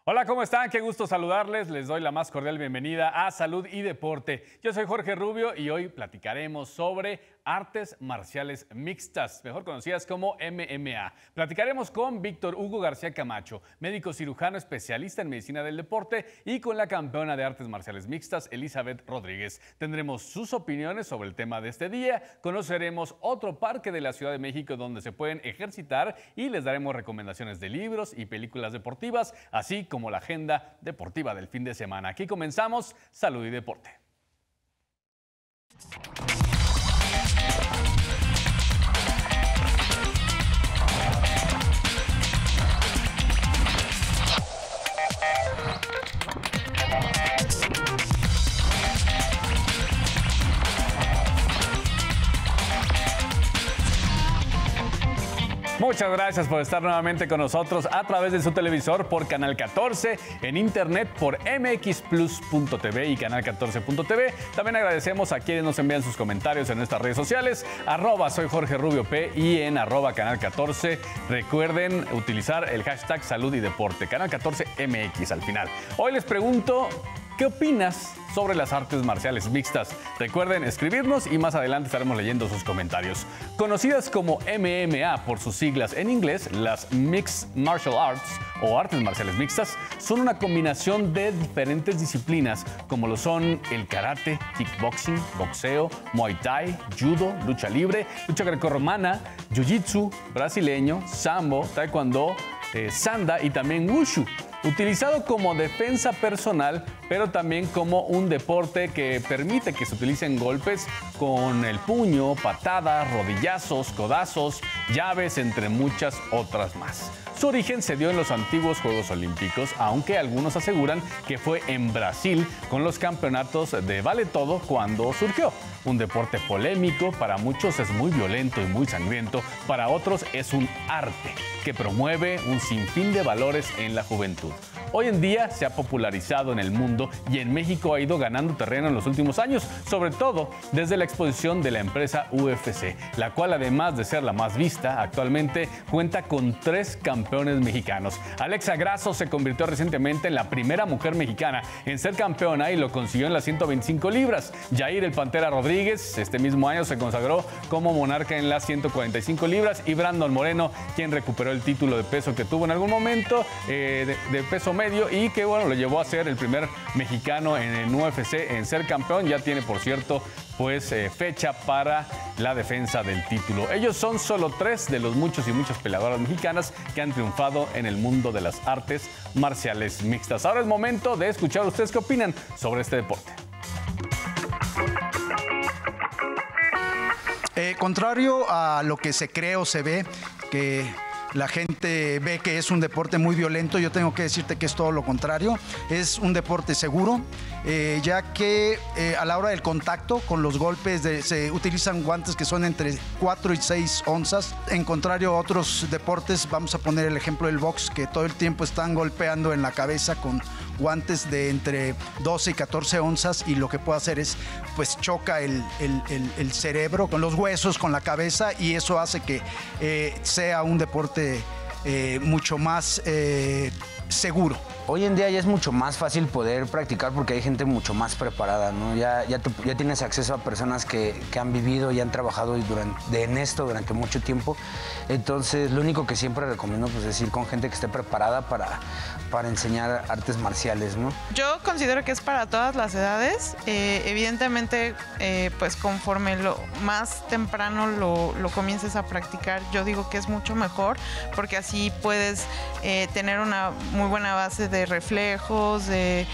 Hola, ¿cómo están? Qué gusto saludarles. Les doy la más cordial bienvenida a Salud y Deporte. Yo soy Jorge Rubio y hoy platicaremos sobre artes marciales mixtas, mejor conocidas como MMA. Platicaremos con Víctor Hugo García Camacho, médico cirujano especialista en medicina del deporte, y con la campeona de artes marciales mixtas, Elizabeth Rodríguez. Tendremos sus opiniones sobre el tema de este día, conoceremos otro parque de la Ciudad de México donde se pueden ejercitar y les daremos recomendaciones de libros y películas deportivas, así como la agenda deportiva del fin de semana. Aquí comenzamos Salud y Deporte. Muchas gracias por estar nuevamente con nosotros a través de su televisor por Canal 14, en internet por mxplus.tv y canal14.tv. También agradecemos a quienes nos envían sus comentarios en nuestras redes sociales, @soy Jorge Rubio P y en @canal 14. Recuerden utilizar el hashtag Salud y Deporte, Canal 14 MX al final. Hoy les pregunto, ¿qué opinas sobre las artes marciales mixtas? Recuerden escribirnos y más adelante estaremos leyendo sus comentarios. Conocidas como MMA por sus siglas en inglés, las Mixed Martial Arts o artes marciales mixtas son una combinación de diferentes disciplinas como lo son el karate, kickboxing, boxeo, muay thai, judo, lucha libre, lucha grecorromana, jiu-jitsu brasileño, sambo, taekwondo, sanda y también wushu. Utilizado como defensa personal, pero también como un deporte que permite que se utilicen golpes con el puño, patadas, rodillazos, codazos, llaves, entre muchas otras más. Su origen se dio en los antiguos Juegos Olímpicos, aunque algunos aseguran que fue en Brasil con los campeonatos de vale todo cuando surgió. Un deporte polémico, para muchos es muy violento y muy sangriento, para otros es un arte que promueve un sinfín de valores en la juventud. Hoy en día se ha popularizado en el mundo y en México ha ido ganando terreno en los últimos años, sobre todo desde la exposición de la empresa UFC, la cual, además de ser la más vista, actualmente cuenta con 3 campeones mexicanos. Alexa Grasso se convirtió recientemente en la primera mujer mexicana en ser campeona y lo consiguió en las 125 libras. Yair el Pantera Rodríguez este mismo año se consagró como monarca en las 145 libras y Brandon Moreno, quien recuperó el título de peso que tuvo en algún momento, de peso medio, y que bueno, lo llevó a ser el primer mexicano en el UFC en ser campeón. Ya tiene, por cierto, pues fecha para la defensa del título. Ellos son solo 3 de los muchos y muchas peleadoras mexicanas que han triunfado en el mundo de las artes marciales mixtas. Ahora es momento de escuchar ustedes qué opinan sobre este deporte. Contrario a lo que se cree o se ve, que la gente ve que es un deporte muy violento, yo tengo que decirte que es todo lo contrario. Es un deporte seguro, ya que a la hora del contacto con los golpes se utilizan guantes que son entre 4 y 6 onzas. En contrario a otros deportes, vamos a poner el ejemplo del box, que todo el tiempo están golpeando en la cabeza con guantes de entre 12 y 14 onzas, y lo que puede hacer es, pues, choca el cerebro con los huesos, con la cabeza, y eso hace que sea un deporte mucho más seguro. Hoy en día ya es mucho más fácil poder practicar porque hay gente mucho más preparada, ¿no? Ya tienes acceso a personas que han vivido y han trabajado en esto durante mucho tiempo. Entonces, lo único que siempre recomiendo, pues, es ir con gente que esté preparada para enseñar artes marciales, ¿no? Yo considero que es para todas las edades. Evidentemente, pues conforme más temprano lo comiences a practicar, yo digo que es mucho mejor, porque así puedes tener una muy buena base de reflejos, de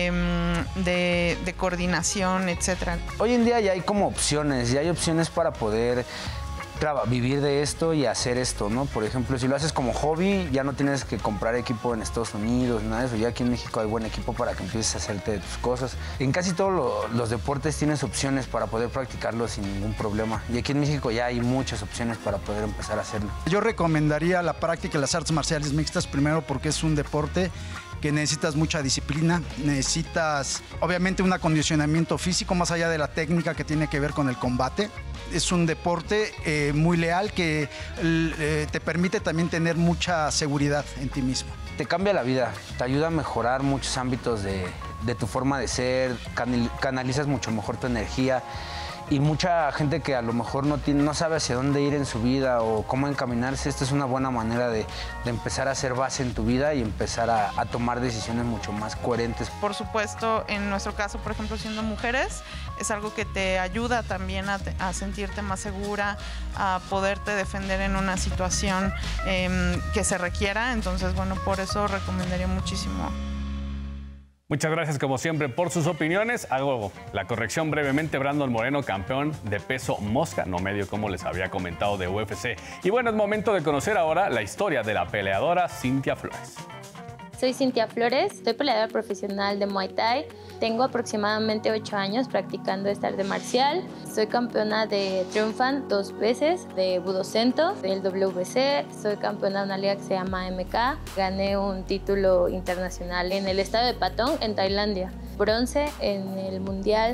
coordinación, etcétera. Hoy en día ya hay como opciones, ya hay opciones para poder vivir de esto y hacer esto, ¿no? Por ejemplo, si lo haces como hobby, ya no tienes que comprar equipo en Estados Unidos, nada de eso. Ya aquí en México hay buen equipo para que empieces a hacerte tus cosas. En casi todos los deportes tienes opciones para poder practicarlos sin ningún problema. Y aquí en México ya hay muchas opciones para poder empezar a hacerlo. Yo recomendaría la práctica de las artes marciales mixtas, primero porque es un deporte que necesitas mucha disciplina, necesitas obviamente un acondicionamiento físico más allá de la técnica que tiene que ver con el combate. Es un deporte muy leal que te permite también tener mucha seguridad en ti mismo. Te cambia la vida, te ayuda a mejorar muchos ámbitos de tu forma de ser, canalizas mucho mejor tu energía. Y mucha gente que a lo mejor no sabe hacia dónde ir en su vida o cómo encaminarse, esta es una buena manera de empezar a hacer base en tu vida y empezar a tomar decisiones mucho más coherentes. Por supuesto, en nuestro caso, por ejemplo, siendo mujeres, es algo que te ayuda también a sentirte más segura, a poderte defender en una situación que se requiera. Entonces, bueno, por eso recomendaría muchísimo. Muchas gracias, como siempre, por sus opiniones. Hago la corrección brevemente. Brandon Moreno, campeón de peso mosca, no medio, como les había comentado, de UFC. Y bueno, es momento de conocer ahora la historia de la peleadora Cintia Flores. Soy Cintia Flores, soy peleadora profesional de Muay Thai. Tengo aproximadamente 8 años practicando este arte marcial. Soy campeona de Triunfan 2 veces, de Budocento, del WBC. Soy campeona de una liga que se llama MK. Gané un título internacional en el estado de Patong, en Tailandia. Bronce en el Mundial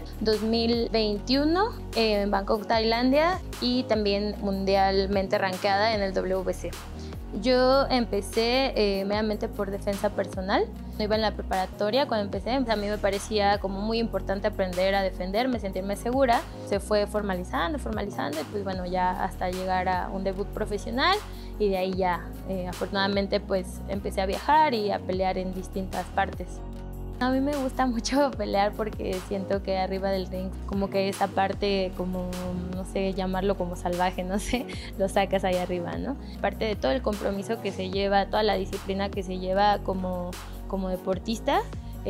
2021 en Bangkok, Tailandia. Y también mundialmente rankeada en el WBC. Yo empecé meramente por defensa personal. Iba en la preparatoria cuando empecé. A mí me parecía como muy importante aprender a defenderme, sentirme segura. Se fue formalizando y pues bueno, ya hasta llegar a un debut profesional. Y de ahí ya, afortunadamente, pues empecé a viajar y a pelear en distintas partes. A mí me gusta mucho pelear porque siento que arriba del ring, como que esa parte, como, no sé, llamarlo como salvaje, no sé, lo sacas ahí arriba, ¿no? Parte de todo el compromiso que se lleva, toda la disciplina que se lleva como deportista,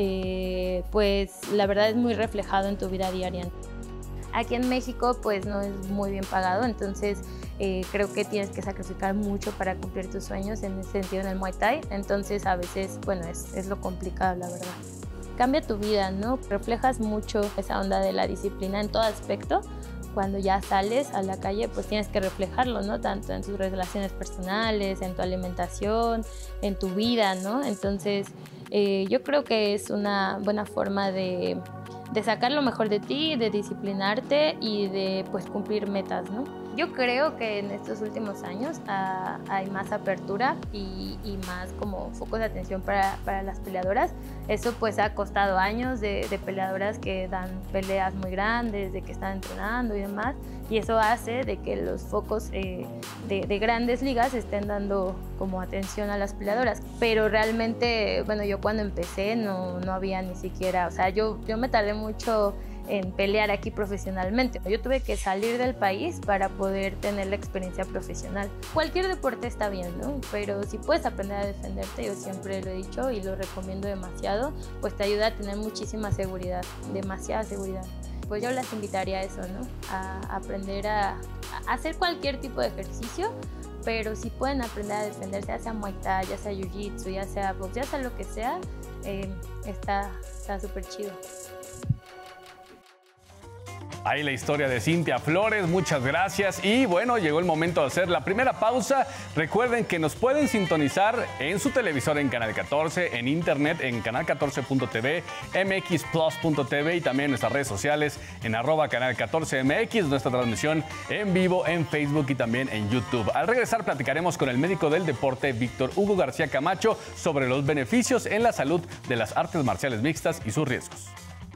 pues la verdad es muy reflejado en tu vida diaria. Aquí en México, pues no es muy bien pagado, entonces creo que tienes que sacrificar mucho para cumplir tus sueños en ese sentido en el Muay Thai. Entonces a veces, bueno, es lo complicado, la verdad. Cambia tu vida, ¿no? Reflejas mucho esa onda de la disciplina en todo aspecto. Cuando ya sales a la calle, pues tienes que reflejarlo, ¿no? Tanto en tus relaciones personales, en tu alimentación, en tu vida, ¿no? Entonces yo creo que es una buena forma de sacar lo mejor de ti, de disciplinarte y de pues cumplir metas, ¿no? Yo creo que en estos últimos años hay más apertura y más como focos de atención para las peleadoras. Eso pues ha costado años de peleadoras que dan peleas muy grandes, de que están entrenando y demás. Y eso hace de que los focos de grandes ligas estén dando como atención a las peleadoras. Pero realmente, bueno, yo cuando empecé no había ni siquiera, o sea, yo me tardé mucho en pelear aquí profesionalmente. Yo tuve que salir del país para poder tener la experiencia profesional. Cualquier deporte está bien, ¿no? Pero si puedes aprender a defenderte, yo siempre lo he dicho y lo recomiendo demasiado, pues te ayuda a tener muchísima seguridad, demasiada seguridad. Pues yo las invitaría a eso, ¿no? A aprender a hacer cualquier tipo de ejercicio, pero si pueden aprender a defenderse, ya sea Muay Thai, ya sea Jiu-Jitsu, ya sea box, ya sea lo que sea, está súper chido. Ahí la historia de Cintia Flores, muchas gracias. Y bueno, llegó el momento de hacer la primera pausa. Recuerden que nos pueden sintonizar en su televisor en Canal 14, en internet en canal14.tv, mxplus.tv y también en nuestras redes sociales en @canal14mx, nuestra transmisión en vivo en Facebook y también en YouTube. Al regresar platicaremos con el médico del deporte Víctor Hugo García Camacho sobre los beneficios en la salud de las artes marciales mixtas y sus riesgos.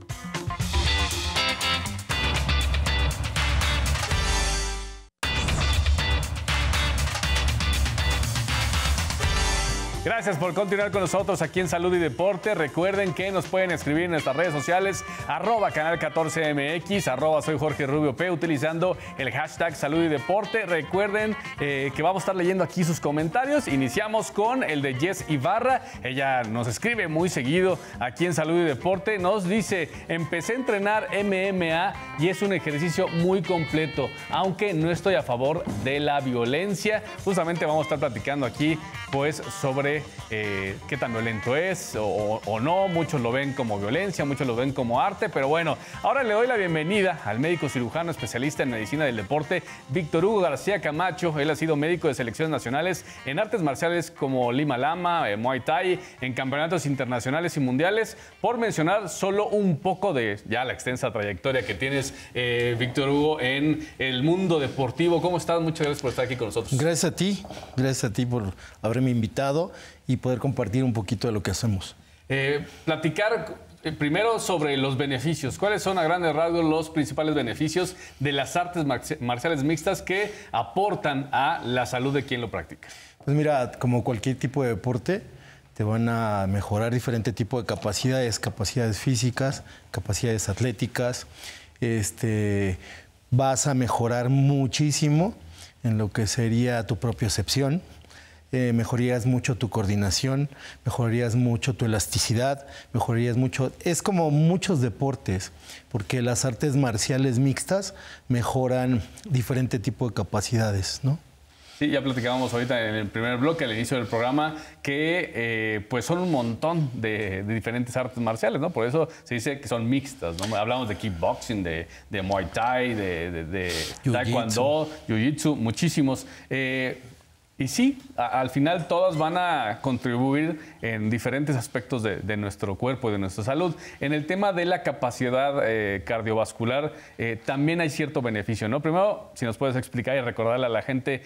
Gracias por continuar con nosotros aquí en Salud y Deporte. Recuerden que nos pueden escribir en nuestras redes sociales, @canal14mx, @soy Jorge Rubio P, utilizando el hashtag Salud y Deporte. Recuerden que vamos a estar leyendo aquí sus comentarios. Iniciamos con el de Jess Ibarra. Ella nos escribe muy seguido aquí en Salud y Deporte. Nos dice: empecé a entrenar MMA y es un ejercicio muy completo, aunque no estoy a favor de la violencia. Justamente vamos a estar platicando aquí pues sobre de qué tan violento es o no. Muchos lo ven como violencia, muchos lo ven como arte, pero bueno, ahora le doy la bienvenida al médico cirujano especialista en medicina del deporte, Víctor Hugo García Camacho. Él ha sido médico de selecciones nacionales en artes marciales como Lima Lama, Muay Thai, en campeonatos internacionales y mundiales, por mencionar solo un poco de ya la extensa trayectoria que tienes, Víctor Hugo, en el mundo deportivo. ¿Cómo estás? Muchas gracias por estar aquí con nosotros. Gracias a ti por haberme invitado y poder compartir un poquito de lo que hacemos. Platicar primero sobre los beneficios. ¿Cuáles son a grandes rasgos los principales beneficios de las artes marciales mixtas que aportan a la salud de quien lo practica? Pues mira, como cualquier tipo de deporte, te van a mejorar diferente tipo de capacidades físicas, capacidades atléticas. Vas a mejorar muchísimo en lo que sería tu propiocepción. Mejorarías mucho tu coordinación, mejorarías mucho tu elasticidad, mejorarías mucho... Es como muchos deportes, porque las artes marciales mixtas mejoran diferente tipo de capacidades, ¿no? Sí, ya platicábamos ahorita en el primer bloque, al inicio del programa, que pues son un montón de diferentes artes marciales, ¿no? Por eso se dice que son mixtas, ¿no? Hablamos de kickboxing, de Muay Thai, de Taekwondo, Jiu-Jitsu, muchísimos. Y sí, al final todas van a contribuir en diferentes aspectos de nuestro cuerpo y de nuestra salud. En el tema de la capacidad cardiovascular también hay cierto beneficio, ¿no? Primero, si nos puedes explicar y recordarle a la gente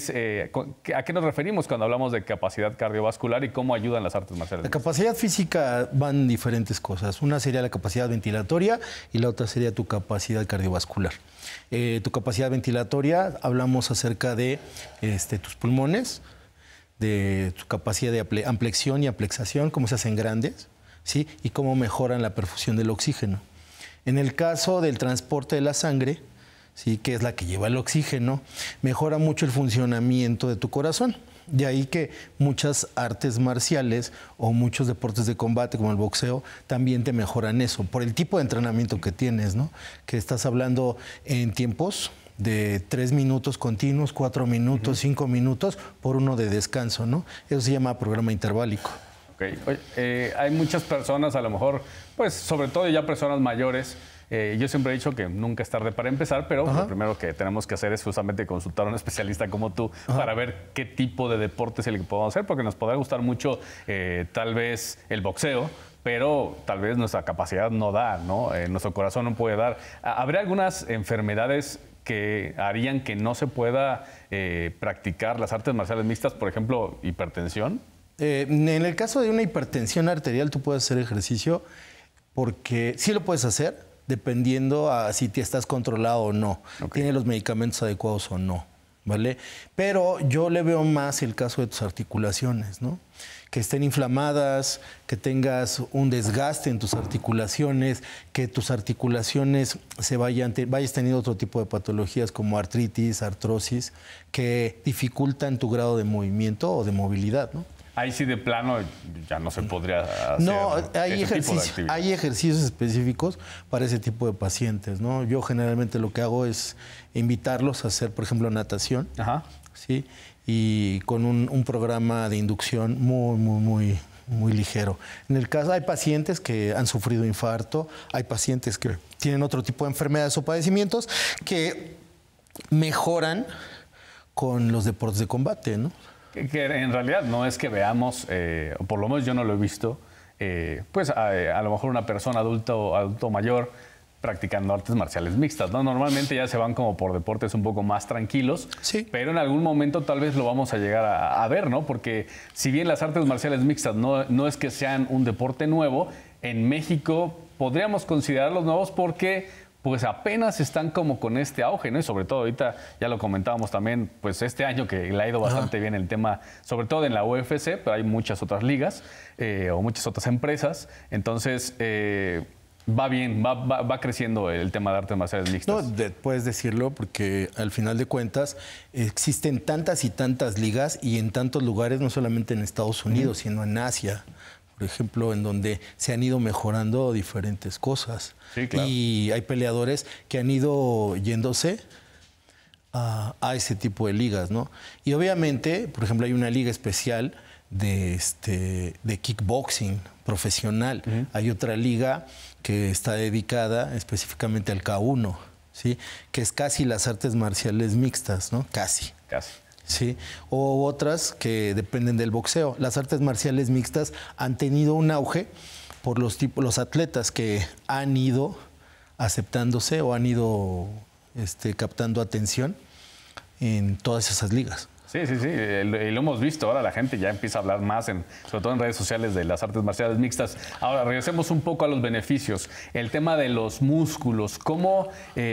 a qué nos referimos cuando hablamos de capacidad cardiovascular y cómo ayudan las artes marciales. La capacidad física van diferentes cosas. Una sería la capacidad ventilatoria y la otra sería tu capacidad cardiovascular. Tu capacidad ventilatoria, hablamos acerca de tus pulmones, de tu capacidad de amplexión y aplexación, cómo se hacen grandes, ¿sí? Y cómo mejoran la perfusión del oxígeno. En el caso del transporte de la sangre, ¿sí? Que es la que lleva el oxígeno, mejora mucho el funcionamiento de tu corazón. De ahí que muchas artes marciales o muchos deportes de combate como el boxeo también te mejoran eso, por el tipo de entrenamiento que tienes, ¿no? Que estás hablando en tiempos de 3 minutos continuos, 4 minutos, 5 minutos por uno de descanso, ¿no? Eso se llama programa interválico. Okay. Oye, hay muchas personas, a lo mejor, pues sobre todo ya personas mayores. Yo siempre he dicho que nunca es tarde para empezar, pero lo primero que tenemos que hacer es justamente consultar a un especialista como tú para ver qué tipo de deporte es el que podemos hacer, porque nos podrá gustar mucho tal vez el boxeo, pero tal vez nuestra capacidad no da, ¿no? Nuestro corazón no puede dar. ¿Habría algunas enfermedades que harían que no se pueda practicar las artes marciales mixtas, por ejemplo, hipertensión? En el caso de una hipertensión arterial, tú puedes hacer ejercicio porque sí lo puedes hacer, dependiendo a si te estás controlado o no, tiene los medicamentos adecuados o no, ¿vale? Pero yo le veo más el caso de tus articulaciones, ¿no? Que estén inflamadas, que tengas un desgaste en tus articulaciones, que tus articulaciones vayas teniendo otro tipo de patologías como artritis, artrosis, que dificultan tu grado de movimiento o de movilidad, ¿no? Ahí sí de plano ya no se podría hacer. No, hay ejercicios específicos para ese tipo de pacientes, ¿no? Yo generalmente lo que hago es invitarlos a hacer, por ejemplo, natación, ¿sí? Y con un programa de inducción muy ligero. En el caso, hay pacientes que han sufrido infarto, hay pacientes que tienen otro tipo de enfermedades o padecimientos que mejoran con los deportes de combate, ¿no? Que en realidad no es que veamos, o por lo menos yo no lo he visto, pues a lo mejor una persona adulto mayor practicando artes marciales mixtas, ¿no? Normalmente ya se van como por deportes un poco más tranquilos, sí, pero en algún momento tal vez lo vamos a llegar a ver, ¿no? Porque si bien las artes marciales mixtas no es que sean un deporte nuevo, en México podríamos considerarlos nuevos porque pues apenas están como con este auge, ¿no? Y sobre todo ahorita, ya lo comentábamos también, pues este año que le ha ido bastante bien el tema, sobre todo en la UFC, pero hay muchas otras ligas o muchas otras empresas. Entonces, va bien, va creciendo el tema de artes marciales mixtas. No, puedes decirlo porque al final de cuentas existen tantas y tantas ligas y en tantos lugares, no solamente en Estados Unidos, sino en Asia, por ejemplo, en donde se han ido mejorando diferentes cosas. Sí, claro. Y hay peleadores que han ido yéndose a ese tipo de ligas, ¿no? Y obviamente, por ejemplo, hay una liga especial de kickboxing profesional. Hay otra liga que está dedicada específicamente al K1, ¿sí? Que es casi las artes marciales mixtas, ¿no? Casi. Sí, o otras que dependen del boxeo. Las artes marciales mixtas han tenido un auge por los atletas que han ido aceptándose o han ido captando atención en todas esas ligas. Sí, y lo hemos visto. Ahora la gente ya empieza a hablar más, sobre todo en redes sociales, de las artes marciales mixtas. Ahora, regresemos un poco a los beneficios. El tema de los músculos. ¿Cómo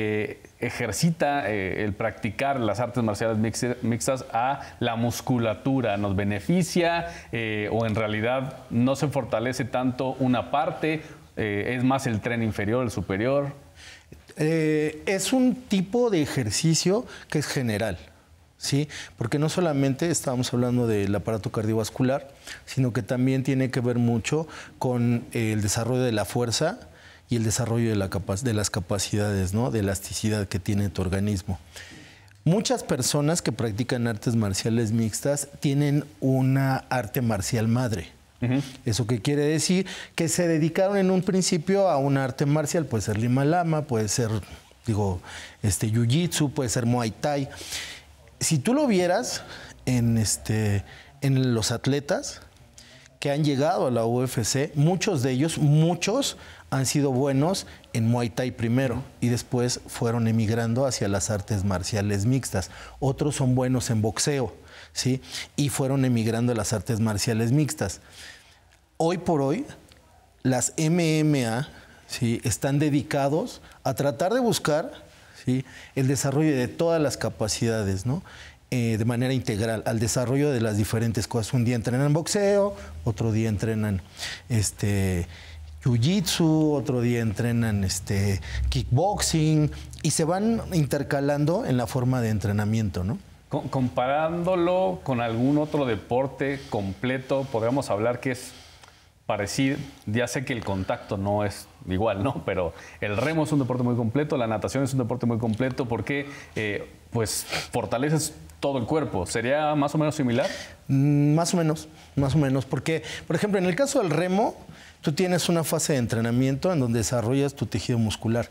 ejercita el practicar las artes marciales mixtas a la musculatura? ¿Nos beneficia o en realidad no se fortalece tanto una parte? ¿Es más el tren inferior, el superior? Es un tipo de ejercicio que es general. Sí, porque no solamente estábamos hablando del aparato cardiovascular, sino que también tiene que ver mucho con el desarrollo de la fuerza y el desarrollo de las capacidades, ¿no? De elasticidad que tiene tu organismo. Muchas personas que practican artes marciales mixtas tienen una arte marcial madre. ¿Eso qué quiere decir? Que se dedicaron en un principio a una arte marcial, puede ser Lima Lama, puede ser, Jiu-Jitsu, puede ser Muay Thai. Si tú lo vieras en los atletas que han llegado a la UFC, muchos de ellos, han sido buenos en Muay Thai primero y después fueron emigrando hacia las artes marciales mixtas. Otros son buenos en boxeo, ¿sí? Y fueron emigrando a las artes marciales mixtas. Hoy por hoy, las MMA, ¿sí? Están dedicados a tratar de buscar, ¿sí? El desarrollo de todas las capacidades, ¿no? De manera integral, al desarrollo de las diferentes cosas. Un día entrenan boxeo, otro día entrenan jiu-jitsu, otro día entrenan kickboxing y se van intercalando en la forma de entrenamiento, ¿no? Comparándolo con algún otro deporte completo, podríamos hablar que es parecido. Ya sé que el contacto no es igual, ¿no? Pero el remo es un deporte muy completo, la natación es un deporte muy completo porque pues fortaleces todo el cuerpo. ¿Sería más o menos similar? Más o menos, porque, por ejemplo, en el caso del remo, tú tienes una fase de entrenamiento en donde desarrollas tu tejido muscular.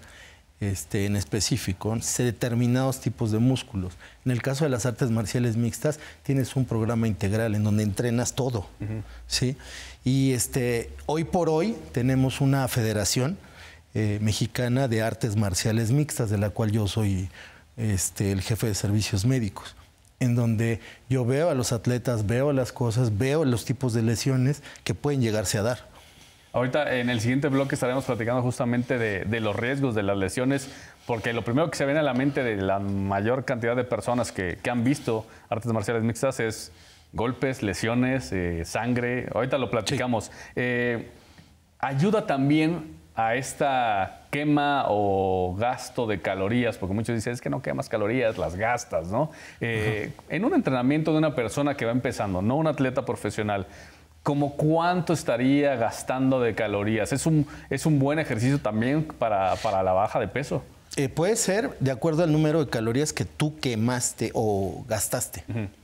En específico, determinados tipos de músculos. En el caso de las artes marciales mixtas, tienes un programa integral en donde entrenas todo, ¿sí? Y hoy por hoy tenemos una federación mexicana de artes marciales mixtas, de la cual yo soy el jefe de servicios médicos, en donde yo veo a los atletas, veo las cosas, veo los tipos de lesiones que pueden llegarse a dar. Ahorita en el siguiente bloque estaremos platicando justamente de los riesgos de las lesiones, porque lo primero que se viene a la mente de la mayor cantidad de personas que han visto artes marciales mixtas es golpes, lesiones, sangre. Ahorita lo platicamos. Sí. Ayuda también a esta quema o gasto de calorías, porque muchos dicen, es que no quemas calorías, las gastas, ¿no? En un entrenamiento de una persona que va empezando, no un atleta profesional, ¿cómo cuánto estaría gastando de calorías? ¿Es un buen ejercicio también para la baja de peso? Puede ser de acuerdo al número de calorías que tú quemaste o gastaste,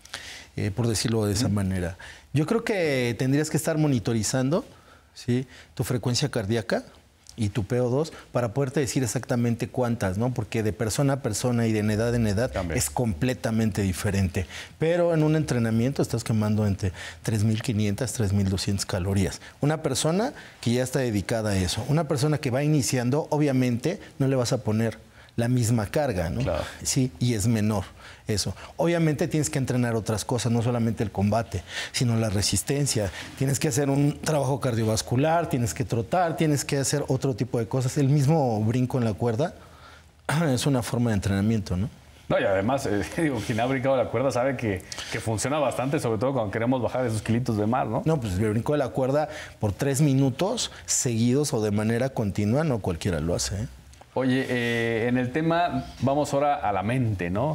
por decirlo de esa manera. Yo creo que tendrías que estar monitorizando, ¿sí? Tu frecuencia cardíaca y tu PO2 para poderte decir exactamente cuántas, ¿no? Porque de persona a persona y de edad en edad también es completamente diferente. Pero en un entrenamiento estás quemando entre 3.500, 3.200 calorías. Una persona que ya está dedicada a eso. Una persona que va iniciando, obviamente, no le vas a poner la misma carga, ¿no? Claro. Sí, y es menor eso. Obviamente tienes que entrenar otras cosas, no solamente el combate, sino la resistencia. Tienes que hacer un trabajo cardiovascular, tienes que trotar, tienes que hacer otro tipo de cosas. El mismo brinco en la cuerda es una forma de entrenamiento, ¿no? No, y además, quien ha brincado la cuerda sabe que funciona bastante, sobre todo cuando queremos bajar esos kilitos de más, ¿no? No, pues el brinco de la cuerda por 3 minutos seguidos o de manera continua, no cualquiera lo hace, ¿eh? Oye, en el tema, vamos ahora a la mente, ¿no?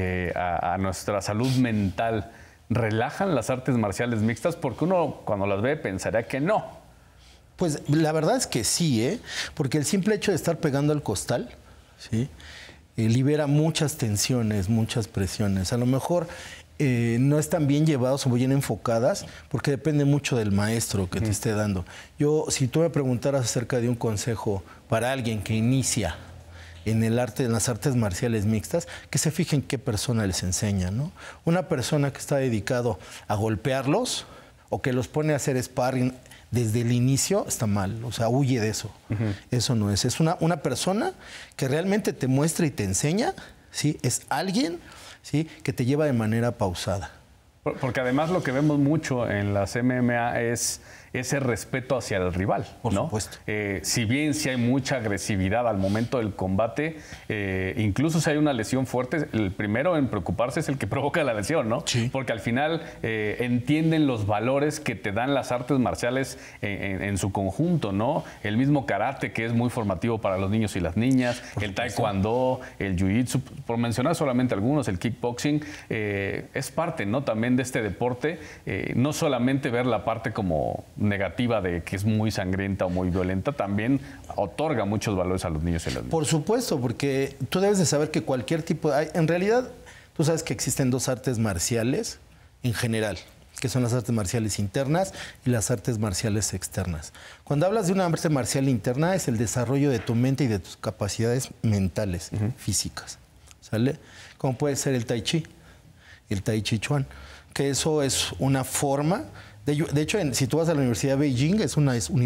A nuestra salud mental. ¿Relajan las artes marciales mixtas? Porque uno cuando las ve pensaría que no. Pues la verdad es que sí, ¿eh? Porque el simple hecho de estar pegando al costal, ¿sí? Libera muchas tensiones, muchas presiones. A lo mejor no están bien llevados o bien enfocadas, porque depende mucho del maestro que te esté dando. Si tú me preguntaras acerca de un consejo para alguien que inicia en las artes marciales mixtas, que se fijen qué persona les enseña, ¿no? Una persona que está dedicado a golpearlos o que los pone a hacer sparring desde el inicio está mal, o sea, huye de eso. Eso no es. Es una persona que realmente te muestra y te enseña, ¿sí? Es alguien, ¿sí?, que te lleva de manera pausada. Porque además lo que vemos mucho en las MMA es ese respeto hacia el rival, Por ¿no? supuesto. Si bien sí hay mucha agresividad al momento del combate, incluso si hay una lesión fuerte, el primero en preocuparse es el que provoca la lesión, ¿no? Sí. Porque al final entienden los valores que te dan las artes marciales en su conjunto, ¿no? El mismo karate, que es muy formativo para los niños y las niñas, el taekwondo, el jiu-jitsu, por mencionar solamente algunos, el kickboxing, es parte, ¿no?, también de este deporte, no solamente ver la parte como negativa de que es muy sangrienta o muy violenta, también otorga muchos valores a los niños y las niñas. Por supuesto, porque tú debes de saber que cualquier tipo de... En realidad, tú sabes que existen dos artes marciales en general, que son las artes marciales internas y las artes marciales externas. Cuando hablas de una arte marcial interna, es el desarrollo de tu mente y de tus capacidades mentales, físicas, ¿sale? Como puede ser el tai chi, el tai chi chuan, que eso es una forma... De hecho, si tú vas a la Universidad de Beijing, es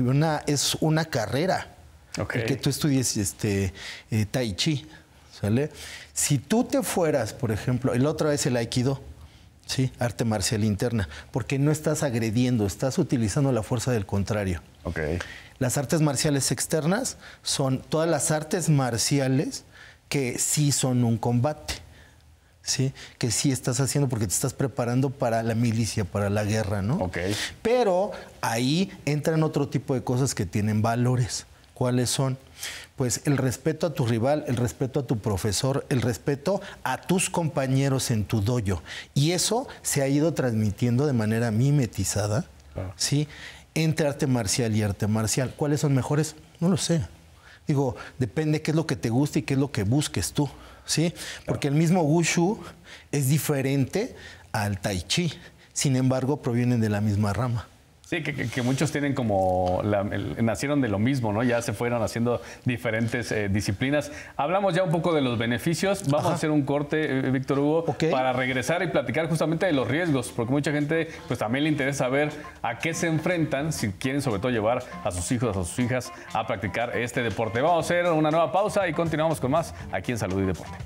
una carrera. Okay. El que tú estudies Tai Chi, ¿sale? Si tú te fueras, por ejemplo, el otro es el Aikido, ¿sí? Arte marcial interna, porque no estás agrediendo, estás utilizando la fuerza del contrario. Okay. Las artes marciales externas son todas las artes marciales que sí son un combate. ¿Sí? Que sí estás haciendo porque te estás preparando para la milicia, para la guerra, ¿no? Okay. Pero ahí entran otro tipo de cosas que tienen valores. ¿Cuáles son? Pues el respeto a tu rival, el respeto a tu profesor, el respeto a tus compañeros en tu dojo. Y eso se ha ido transmitiendo de manera mimetizada, ¿sí?, entre arte marcial y arte marcial. ¿Cuáles son mejores? No lo sé. Digo, depende qué es lo que te guste y qué es lo que busques tú. ¿Sí? Porque el mismo Wushu es diferente al Tai Chi, sin embargo provienen de la misma rama. Sí, que muchos tienen como, nacieron de lo mismo, ¿no? Ya se fueron haciendo diferentes disciplinas. Hablamos ya un poco de los beneficios. Vamos a hacer un corte, Víctor Hugo, para regresar y platicar justamente de los riesgos, porque mucha gente pues también le interesa saber a qué se enfrentan si quieren sobre todo llevar a sus hijos, a sus hijas a practicar este deporte. Vamos a hacer una nueva pausa y continuamos con más aquí en Salud y Deporte.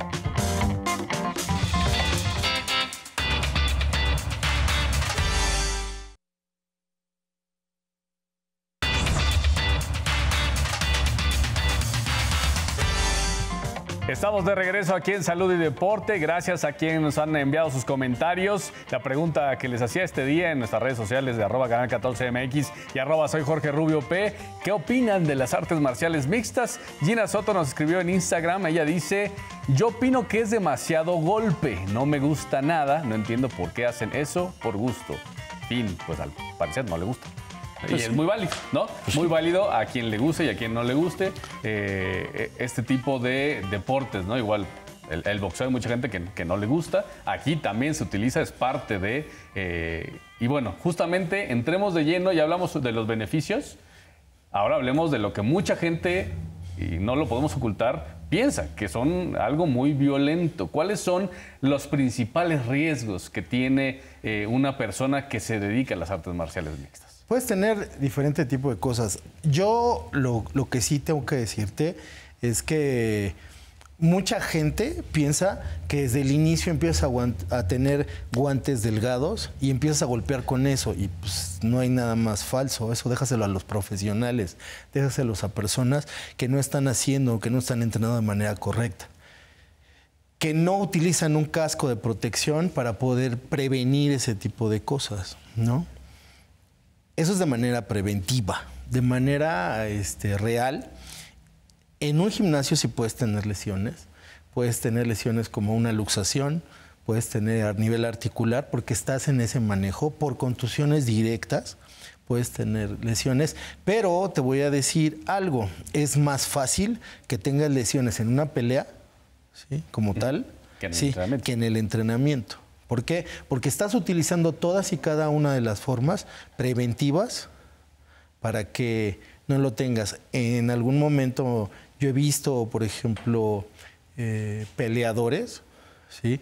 Estamos de regreso aquí en Salud y Deporte. Gracias a quienes nos han enviado sus comentarios. La pregunta que les hacía este día en nuestras redes sociales de @canal14mx y @soyjorgerubio_p. ¿Qué opinan de las artes marciales mixtas? Gina Soto nos escribió en Instagram. Ella dice: yo opino que es demasiado golpe. No me gusta nada. No entiendo por qué hacen eso por gusto. Fin, pues al parecer no le gusta. Y es muy válido, ¿no? Muy válido a quien le guste y a quien no le guste este tipo de deportes, ¿no? Igual el boxeo hay mucha gente que no le gusta. Aquí también se utiliza, es parte de... y bueno, justamente entremos de lleno y hablamos de los beneficios. Ahora hablemos de lo que mucha gente, y no lo podemos ocultar, piensa que son algo muy violento. ¿Cuáles son los principales riesgos que tiene una persona que se dedica a las artes marciales mixtas? Puedes tener diferente tipo de cosas. Yo lo que sí tengo que decirte es que mucha gente piensa que desde el inicio empiezas a tener guantes delgados y empiezas a golpear con eso. Y pues no hay nada más falso. Eso déjaselo a los profesionales, déjaselos a personas que no están haciendo, que no están entrenando de manera correcta, que no utilizan un casco de protección para poder prevenir ese tipo de cosas, ¿no? Eso es de manera preventiva, de manera real. En un gimnasio sí puedes tener lesiones como una luxación, puedes tener a nivel articular porque estás en ese manejo, por contusiones directas puedes tener lesiones, pero te voy a decir algo, es más fácil que tengas lesiones en una pelea, ¿sí?, como tal, que en el entrenamiento. ¿Por qué? Porque estás utilizando todas y cada una de las formas preventivas para que no lo tengas. En algún momento yo he visto, por ejemplo, peleadores, ¿sí?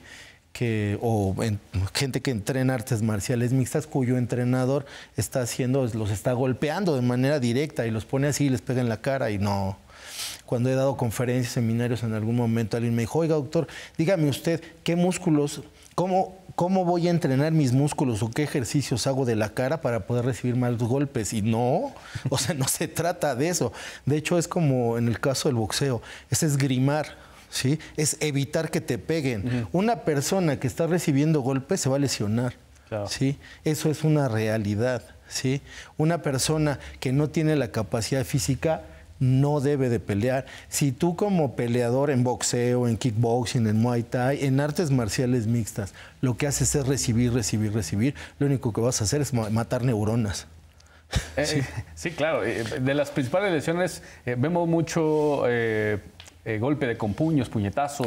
Gente que entrena artes marciales mixtas cuyo entrenador los está golpeando de manera directa y los pone así y les pega en la cara y no. Cuando he dado conferencias, seminarios, en algún momento alguien me dijo, oiga, doctor, dígame usted, ¿qué músculos, cómo voy a entrenar mis músculos o qué ejercicios hago de la cara para poder recibir más golpes? Y no, o sea, no se trata de eso. De hecho, es como en el caso del boxeo, es esgrimar, ¿sí? Es evitar que te peguen. Una persona que está recibiendo golpes se va a lesionar, claro. ¿Sí? Eso es una realidad, ¿sí? Una persona que no tiene la capacidad física no debe de pelear. Si tú como peleador en boxeo, en kickboxing, en Muay Thai, en artes marciales mixtas, lo que haces es recibir, lo único que vas a hacer es matar neuronas. Sí, claro. De las principales lesiones vemos mucho golpe con puños, puñetazos,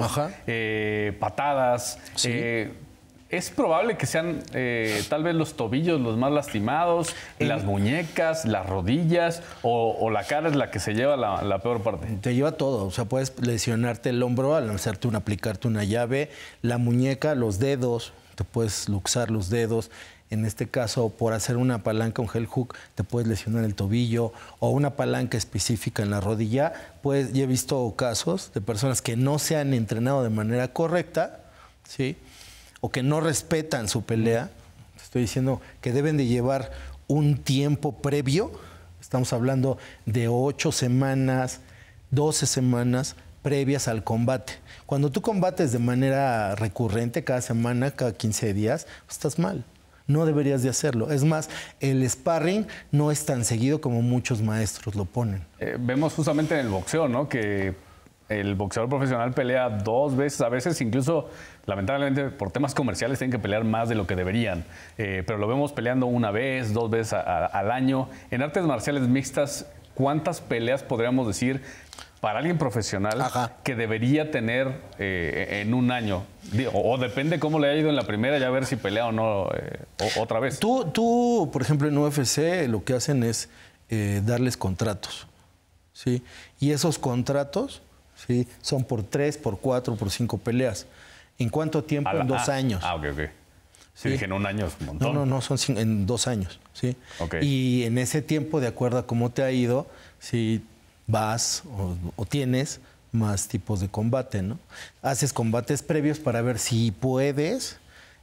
patadas. Sí. Es probable que sean tal vez los tobillos los más lastimados, las muñecas, las rodillas o la cara es la que se lleva la peor parte. Te lleva todo, o sea, puedes lesionarte el hombro al aplicarte una llave, la muñeca, los dedos, te puedes luxar los dedos. En este caso, por hacer una palanca, un heel hook, te puedes lesionar el tobillo o una palanca específica en la rodilla. Pues, ya he visto casos de personas que no se han entrenado de manera correcta, ¿sí? O que no respetan su pelea. Estoy diciendo que deben de llevar un tiempo previo. Estamos hablando de 8 semanas, 12 semanas previas al combate. Cuando tú combates de manera recurrente, cada semana, cada 15 días, estás mal. No deberías de hacerlo. Es más, el sparring no es tan seguido como muchos maestros lo ponen. Vemos justamente en el boxeo, ¿no? Que el boxeador profesional pelea 2 veces, a veces incluso, lamentablemente, por temas comerciales tienen que pelear más de lo que deberían. Pero lo vemos peleando 1 vez, 2 veces al año. En artes marciales mixtas, ¿cuántas peleas podríamos decir para alguien profesional que debería tener en un año? O depende cómo le haya ido en la primera, ya ver si pelea o no otra vez. Tú, por ejemplo, en UFC lo que hacen es darles contratos, ¿sí? Y esos contratos, ¿sí?, son por 3, por 4, por 5 peleas. ¿En cuánto tiempo? En 2 años. Ok. Sí, dije en 1 año es un montón. No, son en 2 años, ¿sí? Okay. Y en ese tiempo, de acuerdo a cómo te ha ido, si vas o tienes más tipos de combate, ¿no? Haces combates previos para ver si puedes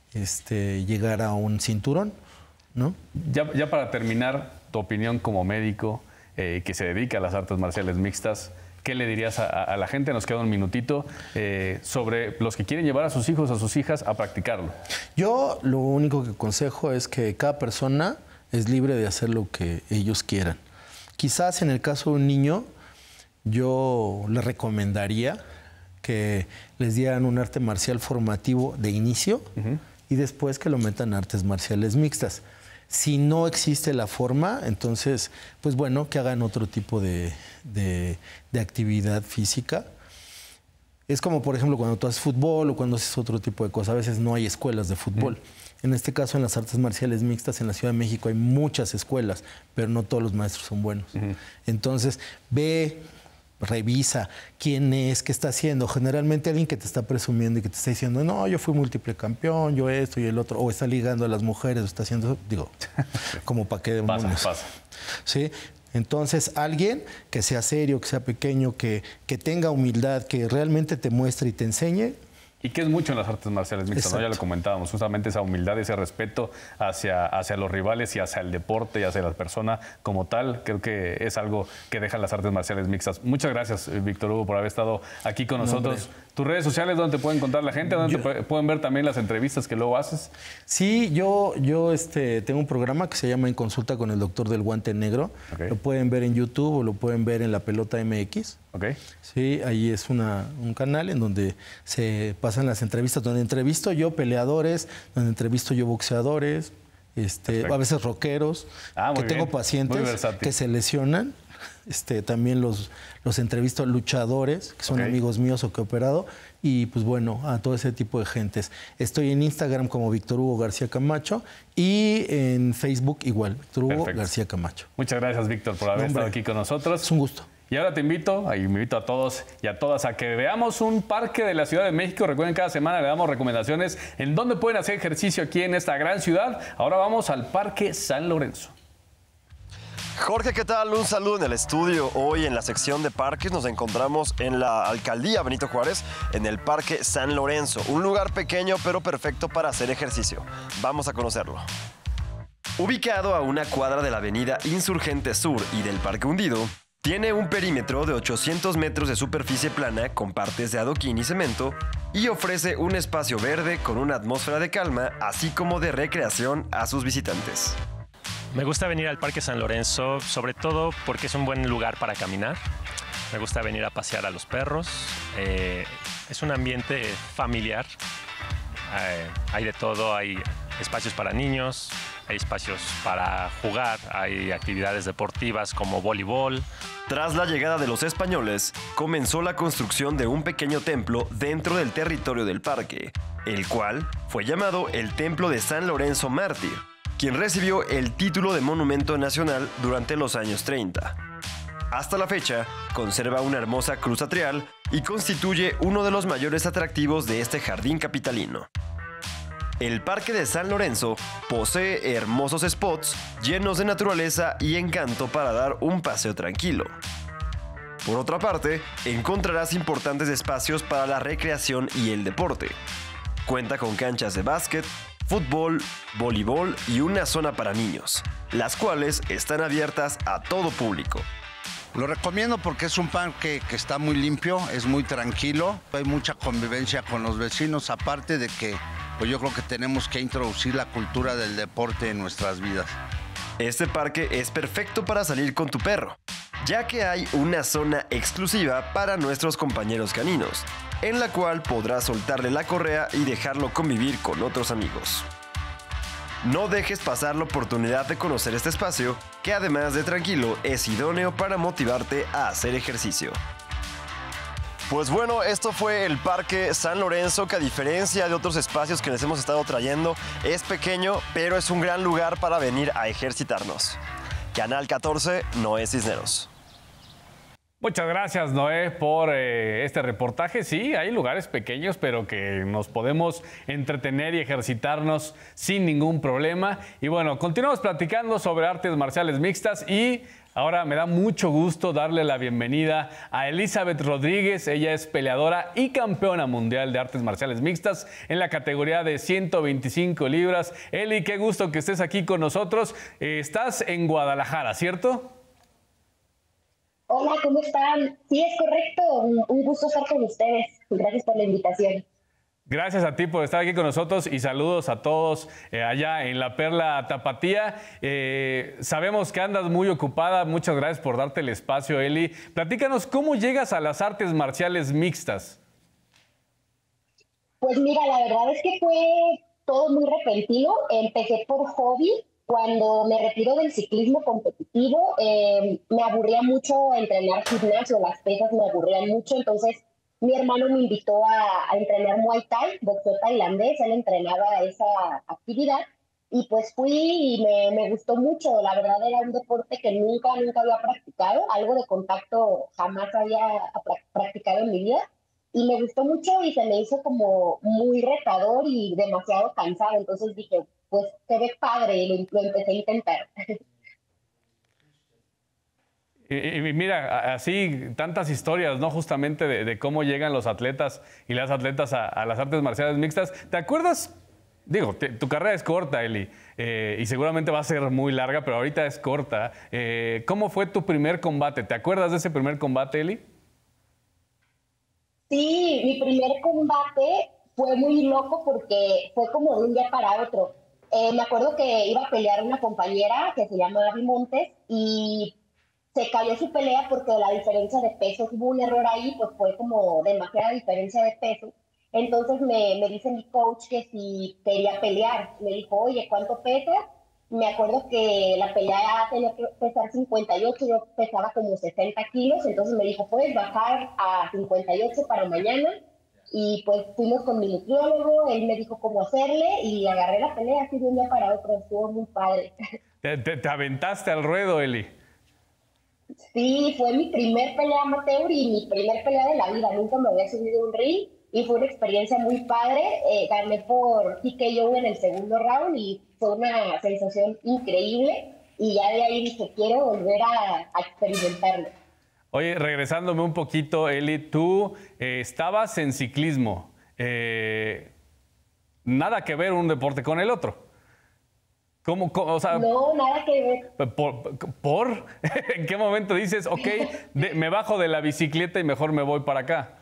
llegar a un cinturón, ¿no? Ya para terminar, tu opinión como médico que se dedica a las artes marciales mixtas, ¿qué le dirías a la gente? Nos queda un minutito sobre los que quieren llevar a sus hijos, a sus hijas a practicarlo. Yo lo único que aconsejo es que cada persona es libre de hacer lo que ellos quieran. Quizás en el caso de un niño, yo le recomendaría que les dieran un arte marcial formativo de inicio y después que lo metan a artes marciales mixtas. Si no existe la forma, entonces, pues bueno, que hagan otro tipo de actividad física. Es como, por ejemplo, cuando tú haces fútbol o cuando haces otro tipo de cosas. A veces no hay escuelas de fútbol. En este caso, en las artes marciales mixtas, en la Ciudad de México hay muchas escuelas, pero no todos los maestros son buenos. Entonces, ve, revisa quién es, qué está haciendo. Generalmente alguien que te está presumiendo y que te está diciendo, no, yo fui múltiple campeón, yo esto y el otro, o está ligando a las mujeres, o está haciendo eso, digo, como para qué demonios. Pasa. ¿Sí? Entonces, alguien que sea serio, que sea pequeño, que tenga humildad, que realmente te muestre y te enseñe. Y que es mucho en las artes marciales mixtas, ¿no? Ya lo comentábamos, justamente esa humildad, ese respeto hacia los rivales y hacia el deporte y hacia la persona como tal, creo que es algo que dejan las artes marciales mixtas. Muchas gracias, Víctor Hugo, por haber estado aquí con nosotros. ¿Tus redes sociales dónde te puede encontrar la gente? ¿Dónde te pueden ver también las entrevistas que luego haces? Sí, yo tengo un programa que se llama En Consulta con el Doctor del Guante Negro. Okay. Lo pueden ver en YouTube o lo pueden ver en La Pelota MX. Okay. Sí, ahí es un canal en donde se pasan las entrevistas, donde entrevisto yo peleadores, donde entrevisto yo boxeadores, a veces rockeros, que tengo pacientes que se lesionan. también los entrevisto a luchadores, que son amigos míos o que he operado, y pues bueno, a todo ese tipo de gentes. Estoy en Instagram como Víctor Hugo García Camacho y en Facebook igual, Víctor Hugo García Camacho. Muchas gracias, Víctor, por haber estado aquí con nosotros. Es un gusto. Y ahora te invito a todos y a todas a que veamos un parque de la Ciudad de México. Recuerden, cada semana le damos recomendaciones en dónde pueden hacer ejercicio aquí en esta gran ciudad. Ahora vamos al Parque San Lorenzo. Jorge, ¿qué tal? Un saludo en el estudio. Hoy en la sección de parques nos encontramos en la Alcaldía Benito Juárez, en el Parque San Lorenzo. Un lugar pequeño pero perfecto para hacer ejercicio. Vamos a conocerlo. Ubicado a una cuadra de la avenida Insurgente Sur y del Parque Hundido, tiene un perímetro de 800 metros de superficie plana con partes de adoquín y cemento y ofrece un espacio verde con una atmósfera de calma, así como de recreación a sus visitantes. Me gusta venir al Parque San Lorenzo, sobre todo porque es un buen lugar para caminar. Me gusta venir a pasear a los perros. Es un ambiente familiar. Hay de todo, hay espacios para niños, hay espacios para jugar, hay actividades deportivas como voleibol. Tras la llegada de los españoles, comenzó la construcción de un pequeño templo dentro del territorio del parque, el cual fue llamado el Templo de San Lorenzo Mártir, quien recibió el título de Monumento Nacional durante los años 30. Hasta la fecha, conserva una hermosa cruz atrial y constituye uno de los mayores atractivos de este jardín capitalino. El Parque de San Lorenzo posee hermosos spots llenos de naturaleza y encanto para dar un paseo tranquilo. Por otra parte, encontrarás importantes espacios para la recreación y el deporte. Cuenta con canchas de básquet, fútbol, voleibol y una zona para niños, las cuales están abiertas a todo público. Lo recomiendo porque es un parque que está muy limpio, es muy tranquilo, hay mucha convivencia con los vecinos, aparte de que pues yo creo que tenemos que introducir la cultura del deporte en nuestras vidas. Este parque es perfecto para salir con tu perro, ya que hay una zona exclusiva para nuestros compañeros caninos, en la cual podrás soltarle la correa y dejarlo convivir con otros amigos. No dejes pasar la oportunidad de conocer este espacio, que además de tranquilo, es idóneo para motivarte a hacer ejercicio. Pues bueno, esto fue el Parque San Lorenzo, que a diferencia de otros espacios que les hemos estado trayendo, es pequeño, pero es un gran lugar para venir a ejercitarnos. Canal 14, Noé Cisneros. Muchas gracias, Noé, por este reportaje. Sí, hay lugares pequeños, pero que nos podemos entretener y ejercitarnos sin ningún problema. Y bueno, continuamos platicando sobre artes marciales mixtas y ahora me da mucho gusto darle la bienvenida a Elizabeth Rodríguez. Ella es peleadora y campeona mundial de artes marciales mixtas en la categoría de 125 libras. Eli, qué gusto que estés aquí con nosotros. Estás en Guadalajara, ¿cierto? Hola, ¿cómo están? Sí, es correcto. Un gusto estar con ustedes. Gracias por la invitación. Gracias a ti por estar aquí con nosotros y saludos a todos allá en la Perla Tapatía. Sabemos que andas muy ocupada. Muchas gracias por darte el espacio, Eli. Platícanos, ¿cómo llegas a las artes marciales mixtas? Pues mira, la verdad es que fue todo muy repentino. Empecé por hobby. Cuando me retiro del ciclismo competitivo, me aburría mucho entrenar gimnasio, las pesas me aburrían mucho, entonces mi hermano me invitó a entrenar Muay Thai, boxeo tailandés, él entrenaba esa actividad y pues fui y me gustó mucho. La verdad era un deporte que nunca había practicado, algo de contacto jamás había practicado en mi vida y me gustó mucho y se me hizo como muy retador y demasiado cansado, entonces dije, pues se ve padre y lo empecé a intentar. Y mira, así tantas historias, ¿no? Justamente de cómo llegan los atletas y las atletas a las artes marciales mixtas. ¿Te acuerdas? Digo, tu carrera es corta, Eli, y seguramente va a ser muy larga, pero ahorita es corta. ¿Cómo fue tu primer combate? ¿Te acuerdas de ese primer combate, Eli? Sí, mi primer combate fue muy loco porque fue como de un día para otro. Me acuerdo que iba a pelear una compañera que se llama Abby Montes y se cayó su pelea porque la diferencia de pesos, hubo un error ahí, pues fue como demasiada diferencia de pesos. Entonces me dice mi coach que si quería pelear. Me dijo, oye, ¿cuánto pesas? Me acuerdo que la pelea tenía que pesar 58, yo pesaba como 60 kilos, entonces me dijo, puedes bajar a 58 para mañana. Y pues fuimos con mi nutriólogo, él me dijo cómo hacerle y agarré la pelea así de un día para otro, estuvo muy padre. Te aventaste al ruedo, Eli. Sí, fue mi primer pelea amateur y mi primer pelea de la vida, nunca me había subido a un ring y fue una experiencia muy padre, gané por TKO en el segundo round y fue una sensación increíble y ya de ahí dije, quiero volver a experimentarlo. Oye, regresándome un poquito, Eli, tú estabas en ciclismo. Nada que ver un deporte con el otro. ¿Cómo, o sea, no, nada que ver. ¿Por? ¿En qué momento dices, ok, me bajo de la bicicleta y mejor me voy para acá?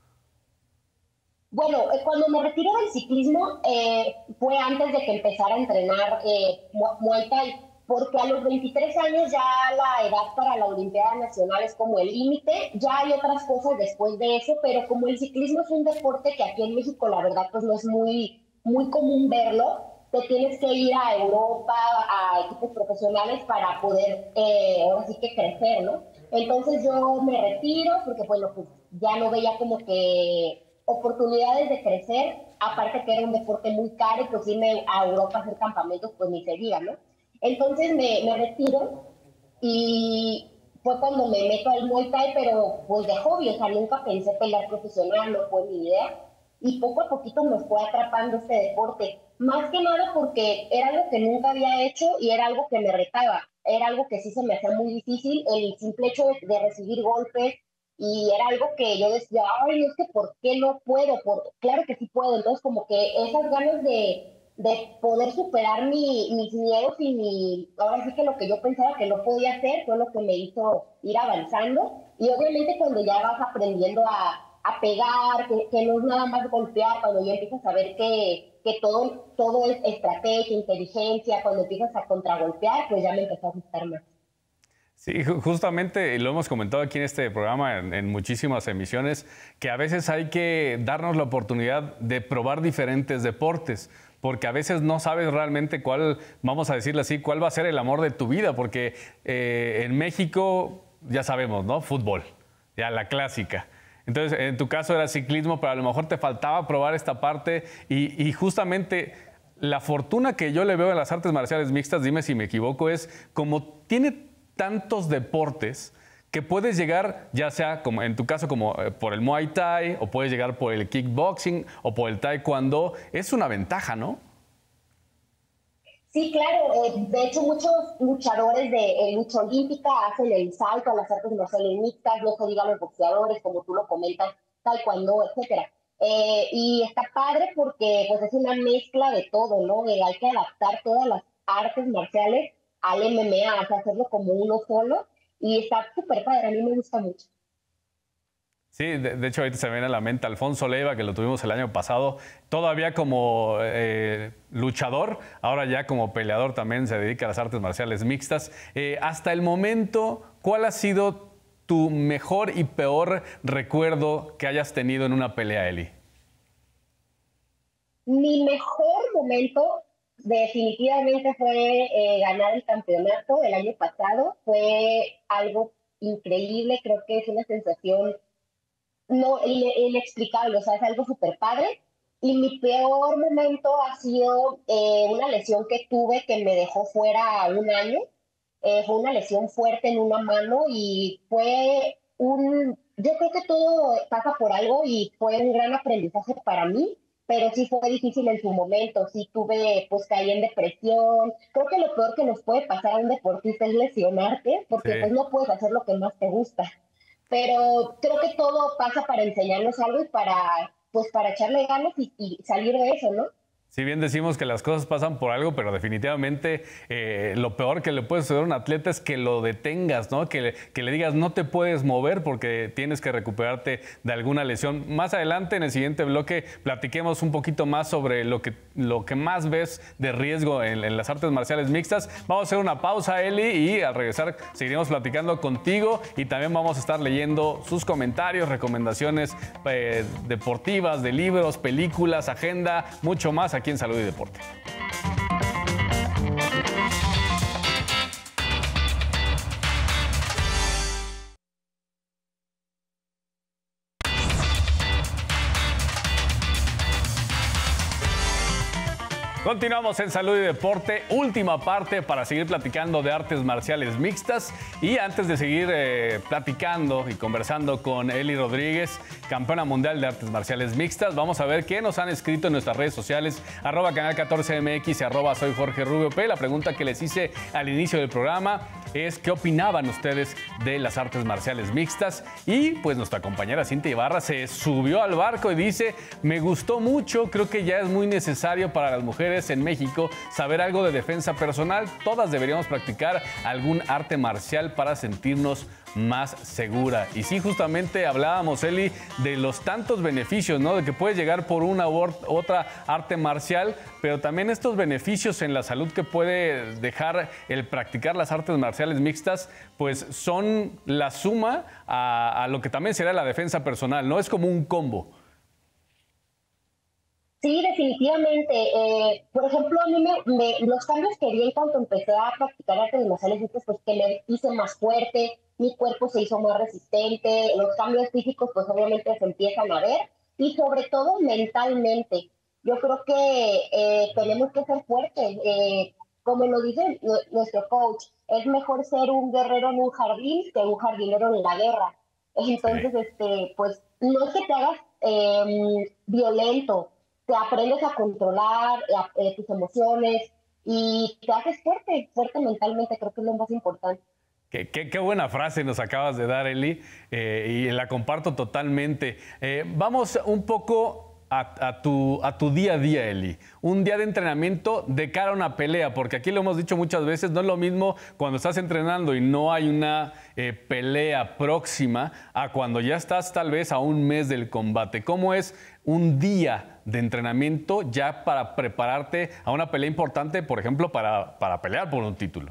Bueno, cuando me retiro del ciclismo fue antes de que empezara a entrenar Muay Thai. Porque a los 23 años ya la edad para la Olimpiada Nacional es como el límite, ya hay otras cosas después de eso, pero como el ciclismo es un deporte que aquí en México la verdad pues no es muy común verlo, te tienes que ir a Europa, a equipos profesionales para poder ahora sí que crecer, ¿no? Entonces yo me retiro porque bueno, pues ya no veía como que oportunidades de crecer, aparte que era un deporte muy caro y pues irme a Europa a hacer campamentos pues ni se diga, ¿no? Entonces me retiro y fue cuando me meto al Muay Thai, pero pues de hobby, o sea, nunca pensé pelear profesional, no fue mi idea. Y poco a poquito me fue atrapando este deporte. Más que nada porque era algo que nunca había hecho y era algo que me retaba. Era algo que sí se me hacía muy difícil, el simple hecho de recibir golpes. Y era algo que yo decía, ay, es que ¿por qué no puedo? Claro que sí puedo. Entonces como que esas ganas de poder superar mis miedos y ahora sí que lo que yo pensaba que no podía hacer fue lo que me hizo ir avanzando. Y obviamente cuando ya vas aprendiendo a pegar, que no es nada más golpear, cuando ya empiezas a ver que todo es estrategia, inteligencia, cuando empiezas a contragolpear, pues ya me empezó a gustar más. Sí, justamente lo hemos comentado aquí en este programa en muchísimas emisiones, que a veces hay que darnos la oportunidad de probar diferentes deportes, porque a veces no sabes realmente cuál, vamos a decirlo así, cuál va a ser el amor de tu vida, porque en México ya sabemos, ¿no? Fútbol, ya la clásica. Entonces, en tu caso era ciclismo, pero a lo mejor te faltaba probar esta parte y justamente la fortuna que yo le veo en las artes marciales mixtas, dime si me equivoco, es como tiene tantos deportes que puedes llegar, ya sea como en tu caso como por el Muay Thai, o puedes llegar por el kickboxing o por el taekwondo. Es una ventaja, ¿no? Sí, claro. De hecho, muchos luchadores de lucha olímpica hacen el salto a las artes marciales mixtas, no se diga los boxeadores, como tú lo comentas, taekwondo, etcétera. Y está padre porque pues es una mezcla de todo, ¿no? Hay que adaptar todas las artes marciales al MMA, o sea, hacerlo como uno solo. Y está súper padre, a mí me gusta mucho. Sí, de hecho ahorita se me viene a la mente Alfonso Leiva, que lo tuvimos el año pasado, todavía como luchador, ahora ya como peleador también se dedica a las artes marciales mixtas. Hasta el momento, ¿cuál ha sido tu mejor y peor recuerdo que hayas tenido en una pelea, Eli? Mi mejor momento definitivamente fue ganar el campeonato el año pasado. Fue algo increíble, creo que es una sensación inexplicable, o sea, es algo súper padre. Y mi peor momento ha sido una lesión que tuve que me dejó fuera un año. Fue una lesión fuerte en una mano y yo creo que todo pasa por algo y fue un gran aprendizaje para mí. Pero sí fue difícil en su momento, sí caí en depresión. Creo que lo peor que nos puede pasar a un deportista es lesionarte, porque pues no puedes hacer lo que más te gusta. Pero creo que todo pasa para enseñarnos algo y para echarle ganas y salir de eso, ¿no? Si bien decimos que las cosas pasan por algo, pero definitivamente lo peor que le puede suceder a un atleta es que lo detengas, ¿no? Que le digas no te puedes mover porque tienes que recuperarte de alguna lesión. Más adelante, en el siguiente bloque, platiquemos un poquito más sobre lo que más ves de riesgo en las artes marciales mixtas. Vamos a hacer una pausa, Eli, y al regresar seguiremos platicando contigo y también vamos a estar leyendo sus comentarios, recomendaciones deportivas, de libros, películas, agenda, mucho más aquí en Salud y Deporte. Continuamos en Salud y Deporte, última parte para seguir platicando de artes marciales mixtas. Y antes de seguir platicando y conversando con Eli Rodríguez, campeona mundial de artes marciales mixtas, vamos a ver qué nos han escrito en nuestras redes sociales, @canal14mx y @soy Jorge Rubio P. La pregunta que les hice al inicio del programa es qué opinaban ustedes de las artes marciales mixtas. Y pues nuestra compañera Cintia Ibarra se subió al barco y dice: me gustó mucho, creo que ya es muy necesario para las mujeres en México saber algo de defensa personal. Todas deberíamos practicar algún arte marcial para sentirnos más segura. Y sí, justamente hablábamos, Eli, de los tantos beneficios, ¿no? De que puedes llegar por una u otra arte marcial, pero también estos beneficios en la salud que puede dejar el practicar las artes marciales mixtas, pues son la suma a lo que también será la defensa personal, ¿no? Es como un combo. Sí, definitivamente. Por ejemplo, a mí los cambios que vi en cuanto empecé a practicar artes marciales mixtas, pues que me hice más fuerte, mi cuerpo se hizo más resistente, los cambios físicos pues obviamente se empiezan a ver, y sobre todo mentalmente. Yo creo que tenemos que ser fuertes. Como lo dice nuestro coach, es mejor ser un guerrero en un jardín que un jardinero en la guerra. Entonces, pues no es que te hagas violento, te aprendes a controlar tus emociones y te haces fuerte mentalmente, creo que es lo más importante. Qué buena frase nos acabas de dar, Eli, y la comparto totalmente. Vamos un poco a tu día a día, Eli. Un día de entrenamiento de cara a una pelea, porque aquí lo hemos dicho muchas veces, no es lo mismo cuando estás entrenando y no hay una pelea próxima a cuando ya estás tal vez a un mes del combate. ¿Cómo es un día de entrenamiento ya para prepararte a una pelea importante, por ejemplo, para pelear por un título?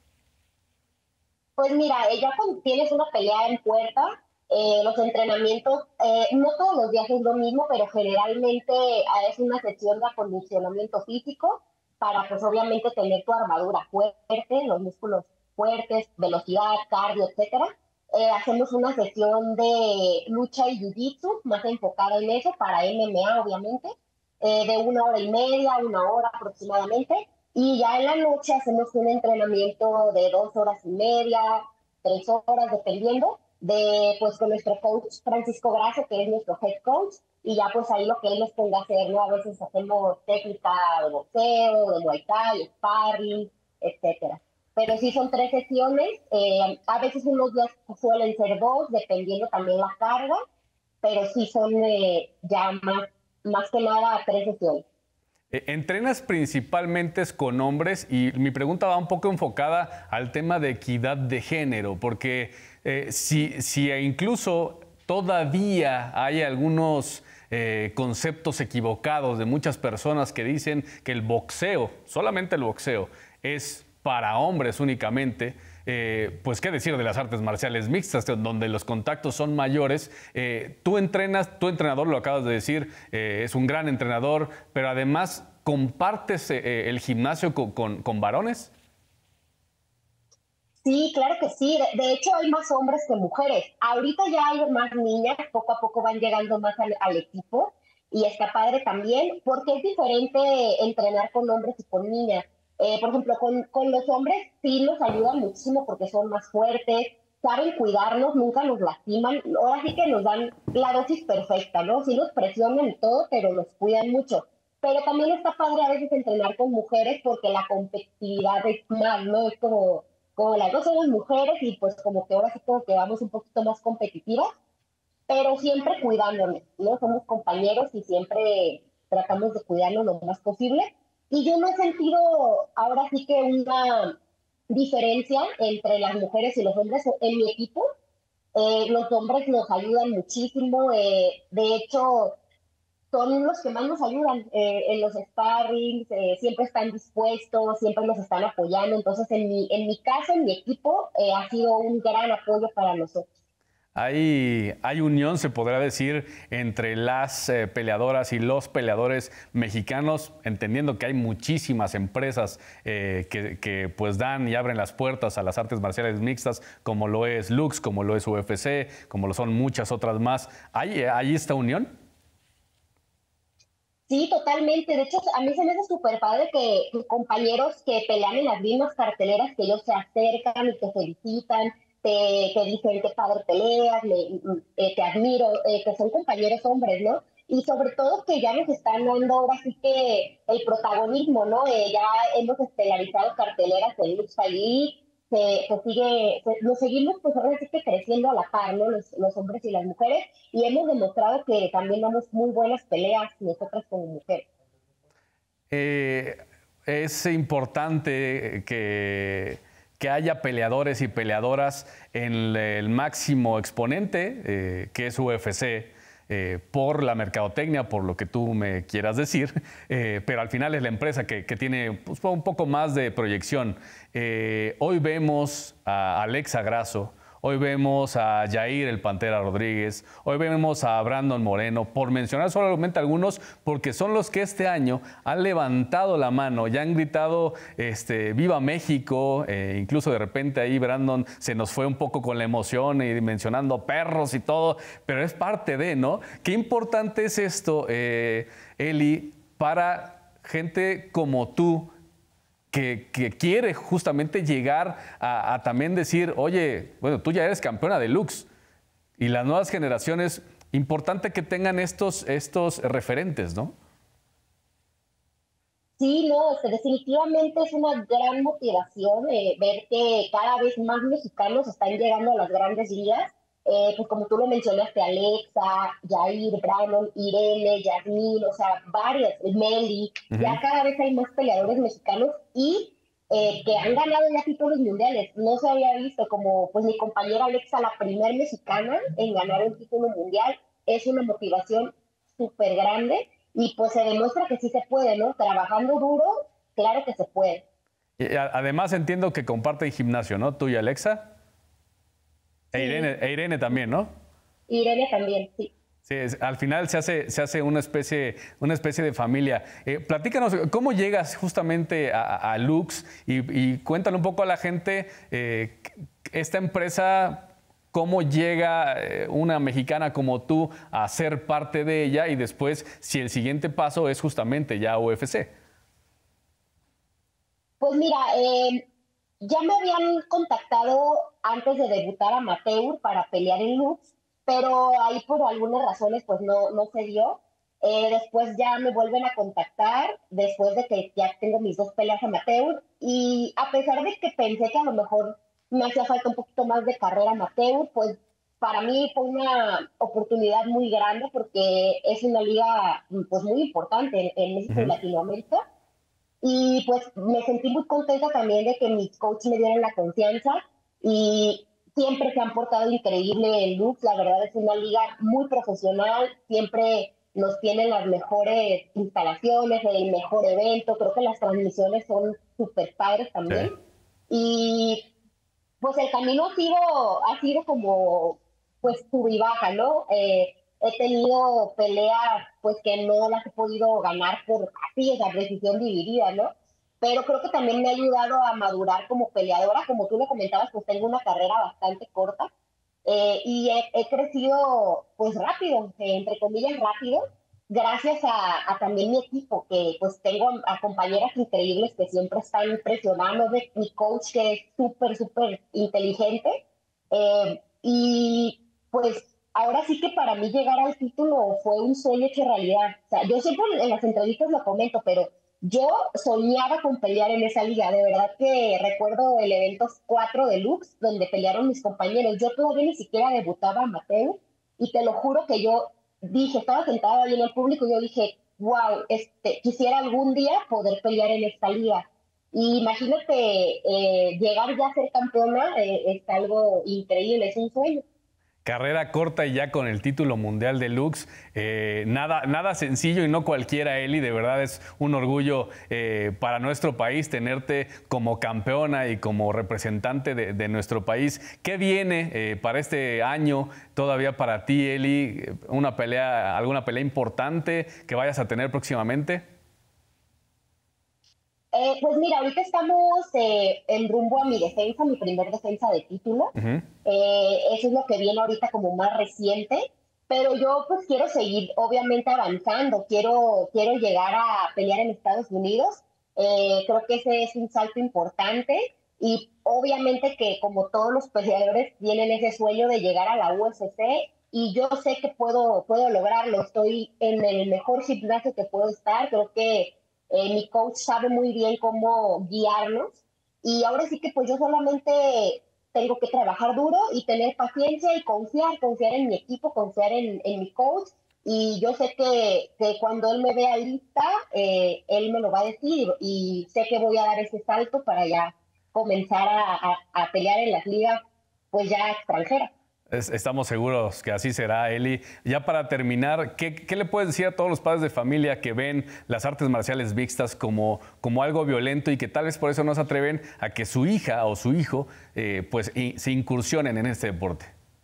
Pues mira, ya cuando tienes una pelea en puerta, los entrenamientos, no todos los días es lo mismo, pero generalmente es una sesión de acondicionamiento físico para, pues obviamente, tener tu armadura fuerte, los músculos fuertes, velocidad, cardio, etcétera. Hacemos una sesión de lucha y jiu-jitsu, más enfocada en eso, para MMA, obviamente, de 1 hora y media, 1 hora aproximadamente. Y ya en la noche hacemos un entrenamiento de 2 horas y media, 3 horas, dependiendo, pues con nuestro coach Francisco Grasso, que es nuestro head coach, y ya pues ahí lo que él nos ponga a hacer, ¿no? A veces hacemos técnica de boxeo, de muay thai, sparring, etcétera. Pero sí son 3 sesiones, a veces unos días suelen ser 2, dependiendo también la carga, pero sí son ya más que nada 3 sesiones. Entrenas principalmente con hombres y mi pregunta va un poco enfocada al tema de equidad de género, porque si incluso todavía hay algunos conceptos equivocados de muchas personas que dicen que el boxeo, solamente el boxeo, es para hombres únicamente, pues qué decir de las artes marciales mixtas, donde los contactos son mayores. Tú entrenas, tu entrenador, lo acabas de decir, es un gran entrenador, pero además compartes el gimnasio con varones. Sí, claro que sí. De hecho, hay más hombres que mujeres. Ahorita ya hay más niñas, poco a poco van llegando más al equipo, y está padre también, porque es diferente entrenar con hombres y con niñas. Por ejemplo, con los hombres sí nos ayudan muchísimo porque son más fuertes, saben cuidarnos, nunca nos lastiman. Ahora sí que nos dan la dosis perfecta, ¿no? Sí nos presionan y todo, pero nos cuidan mucho. Pero también está padre a veces entrenar con mujeres porque la competitividad es más, ¿no? Es como las dos somos mujeres y pues como que ahora sí como que vamos un poquito más competitivas, pero siempre cuidándonos, ¿no? Somos compañeros y siempre tratamos de cuidarnos lo más posible. Y yo no he sentido ahora sí que una diferencia entre las mujeres y los hombres en mi equipo. Los hombres nos ayudan muchísimo. De hecho, son los que más nos ayudan en los sparrings. Siempre están dispuestos, siempre nos están apoyando. Entonces, en mi caso, en mi equipo, ha sido un gran apoyo para nosotros. Hay unión, se podrá decir, entre las peleadoras y los peleadores mexicanos, entendiendo que hay muchísimas empresas que pues dan y abren las puertas a las artes marciales mixtas, como lo es Lux, como lo es UFC, como lo son muchas otras más. ¿Hay esta unión? Sí, totalmente. De hecho, a mí se me hace súper padre que compañeros que pelean en las mismas carteleras, que ellos se acercan y te felicitan, te dicen qué padre peleas, te admiro, que son compañeros hombres, ¿no? Y sobre todo que ya nos están dando ahora sí que el protagonismo, ¿no? Ya hemos estelarizado carteleras en Lux Fight, nos seguimos pues ahora sí que creciendo a la par, ¿no? Los hombres y las mujeres, y hemos demostrado que también damos muy buenas peleas nosotras como mujeres. Es importante que haya peleadores y peleadoras en el máximo exponente, que es UFC, por la mercadotecnia, por lo que tú me quieras decir, pero al final es la empresa que tiene pues, un poco más de proyección. Hoy vemos a Alexa Grasso, hoy vemos a Yair el Pantera Rodríguez, hoy vemos a Brandon Moreno, por mencionar solamente algunos, porque son los que este año han levantado la mano, ya han gritado ¡Viva México! Incluso de repente ahí Brandon se nos fue un poco con la emoción y mencionando perros y todo, pero es parte de, ¿no? Qué importante es esto, Eli, para gente como tú, que quiere justamente llegar a también decir, oye, bueno, tú ya eres campeona de Lux y las nuevas generaciones, importante que tengan estos referentes, ¿no? Sí, no, definitivamente es una gran motivación ver que cada vez más mexicanos están llegando a las grandes ligas. Pues como tú lo mencionaste, Alexa, Jair, Brandon, Irene, Yasmín, o sea, varias, Meli, ya cada vez hay más peleadores mexicanos y que han ganado ya títulos mundiales. No se había visto como, pues mi compañera Alexa, la primer mexicana en ganar un título mundial, es una motivación súper grande y pues se demuestra que sí se puede, ¿no? Trabajando duro, claro que se puede. Y además entiendo que comparten gimnasio, ¿no? Tú y Alexa. Sí. Irene también, ¿no? Irene también, sí. Sí, al final se hace una especie de familia. Platícanos, ¿cómo llegas justamente a Lux? Y cuéntale un poco a la gente, esta empresa, ¿cómo llega una mexicana como tú a ser parte de ella? Y después, si el siguiente paso es justamente ya UFC. Pues mira, ya me habían contactado antes de debutar amateur para pelear en Lux, pero ahí por algunas razones pues no se dio. Después ya me vuelven a contactar, después de que ya tengo mis 2 peleas amateur, y a pesar de que pensé que a lo mejor me hacía falta un poquito más de carrera amateur, pues para mí fue una oportunidad muy grande porque es una liga pues muy importante en México y Latinoamérica. Y pues me sentí muy contenta también de que mis coaches me dieran la confianza y siempre se han portado increíble en Lux. La verdad es una liga muy profesional, siempre nos tienen las mejores instalaciones, el mejor evento, creo que las transmisiones son súper padres también. Sí. Y pues el camino ha sido como pues sub y baja, ¿no? He tenido peleas pues que no las he podido ganar por así esa decisión dividida, ¿no? Pero creo que también me ha ayudado a madurar como peleadora. Como tú lo comentabas, pues tengo una carrera bastante corta y he crecido pues rápido, entre comillas rápido, gracias a también mi equipo, que pues tengo a compañeras increíbles que siempre están presionando, de mi coach que es súper inteligente y pues ahora sí que para mí llegar al título fue un sueño hecho realidad. O sea, yo siempre en las entrevistas lo comento, pero yo soñaba con pelear en esa liga. De verdad que recuerdo el evento 4 de Lux, donde pelearon mis compañeros. Yo todavía ni siquiera debutaba amateur y te lo juro que yo dije, estaba sentada ahí en el público y yo dije, wow, quisiera algún día poder pelear en esta liga. Y imagínate, llegar ya a ser campeona es algo increíble, es un sueño. Carrera corta y ya con el título mundial de Lux. Nada sencillo y no cualquiera, Eli. De verdad es un orgullo para nuestro país tenerte como campeona y como representante de nuestro país. ¿Qué viene para este año todavía para ti, Eli? ¿Alguna pelea importante que vayas a tener próximamente? Pues mira, ahorita estamos en rumbo a mi primer defensa de título. Eso es lo que viene ahorita como más reciente. pero yo pues quiero seguir obviamente avanzando, quiero llegar a pelear en Estados Unidos. Creo que ese es un salto importante y obviamente que como todos los peleadores tienen ese sueño de llegar a la UFC y yo sé que puedo lograrlo. Estoy en el mejor gimnasio que puedo estar. Creo que mi coach sabe muy bien cómo guiarnos y ahora sí que pues yo solamente tengo que trabajar duro y tener paciencia y confiar en mi equipo, confiar en mi coach. Y yo sé que cuando él me vea lista, él me lo va a decir y sé que voy a dar ese salto para ya comenzar a pelear en las ligas pues ya extranjeras. Estamos seguros que así será, Eli. Ya para terminar, ¿qué le puedes decir a todos los padres de familia que ven las artes marciales mixtas como algo violento y que tal vez por eso no se atreven a que su hija o su hijo se incursionen en este deporte?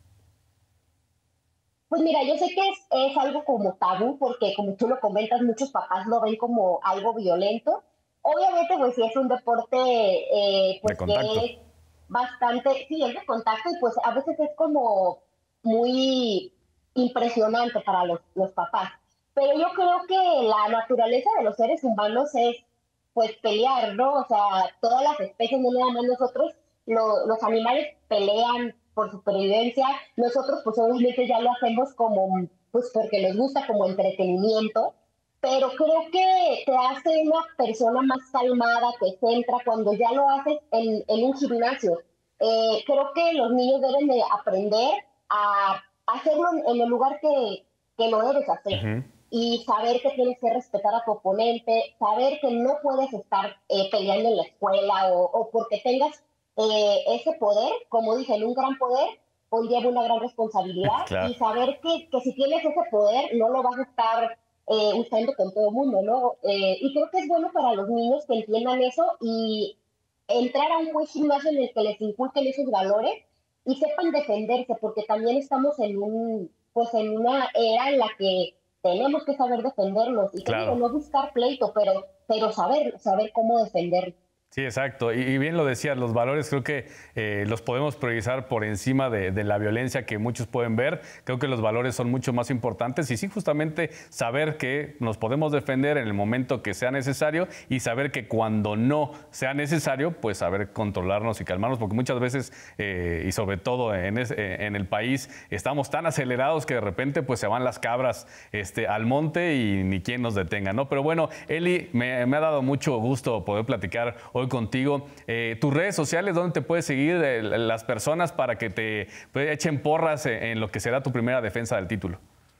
Pues mira, yo sé que es algo como tabú porque como tú lo comentas, muchos papás lo ven como algo violento. Obviamente, pues sí es un deporte pues que es bastante, sí, es de contacto y pues a veces es como muy impresionante para los papás. Pero yo creo que la naturaleza de los seres humanos es pues pelear, ¿no? O sea, todas las especies, no nada más nosotros, los animales pelean por supervivencia, nosotros pues obviamente ya lo hacemos como, pues porque nos gusta como entretenimiento, pero creo que te hace una persona más calmada, te centra cuando ya lo haces en un gimnasio. Creo que los niños deben de aprender a hacerlo en el lugar que lo debes hacer. Y saber que tienes que respetar a tu oponente, saber que no puedes estar peleando en la escuela o porque tengas ese poder, como dicen, un gran poder conlleva una gran responsabilidad. Claro. Y saber que si tienes ese poder no lo vas a estar usando con todo el mundo, ¿no? Y creo que es bueno para los niños que entiendan eso y entrar a un buen gimnasio en el que les inculquen esos valores y sepan defenderse, porque también estamos en una era en la que tenemos que saber defendernos y claro, no buscar pleito, pero saber cómo defendernos. Sí, exacto. Y bien lo decías, los valores creo que los podemos priorizar por encima de la violencia que muchos pueden ver. Creo que los valores son mucho más importantes y sí, justamente saber que nos podemos defender en el momento que sea necesario y saber que cuando no sea necesario, pues saber controlarnos y calmarnos, porque muchas veces, y sobre todo en el país, estamos tan acelerados que de repente pues se van las cabras al monte y ni quien nos detenga, ¿no? Pero bueno, Eli, me ha dado mucho gusto poder platicar hoy contigo. Tus redes sociales, ¿dónde te puedes seguir las personas para que te echen porras en lo que será tu primera defensa del título?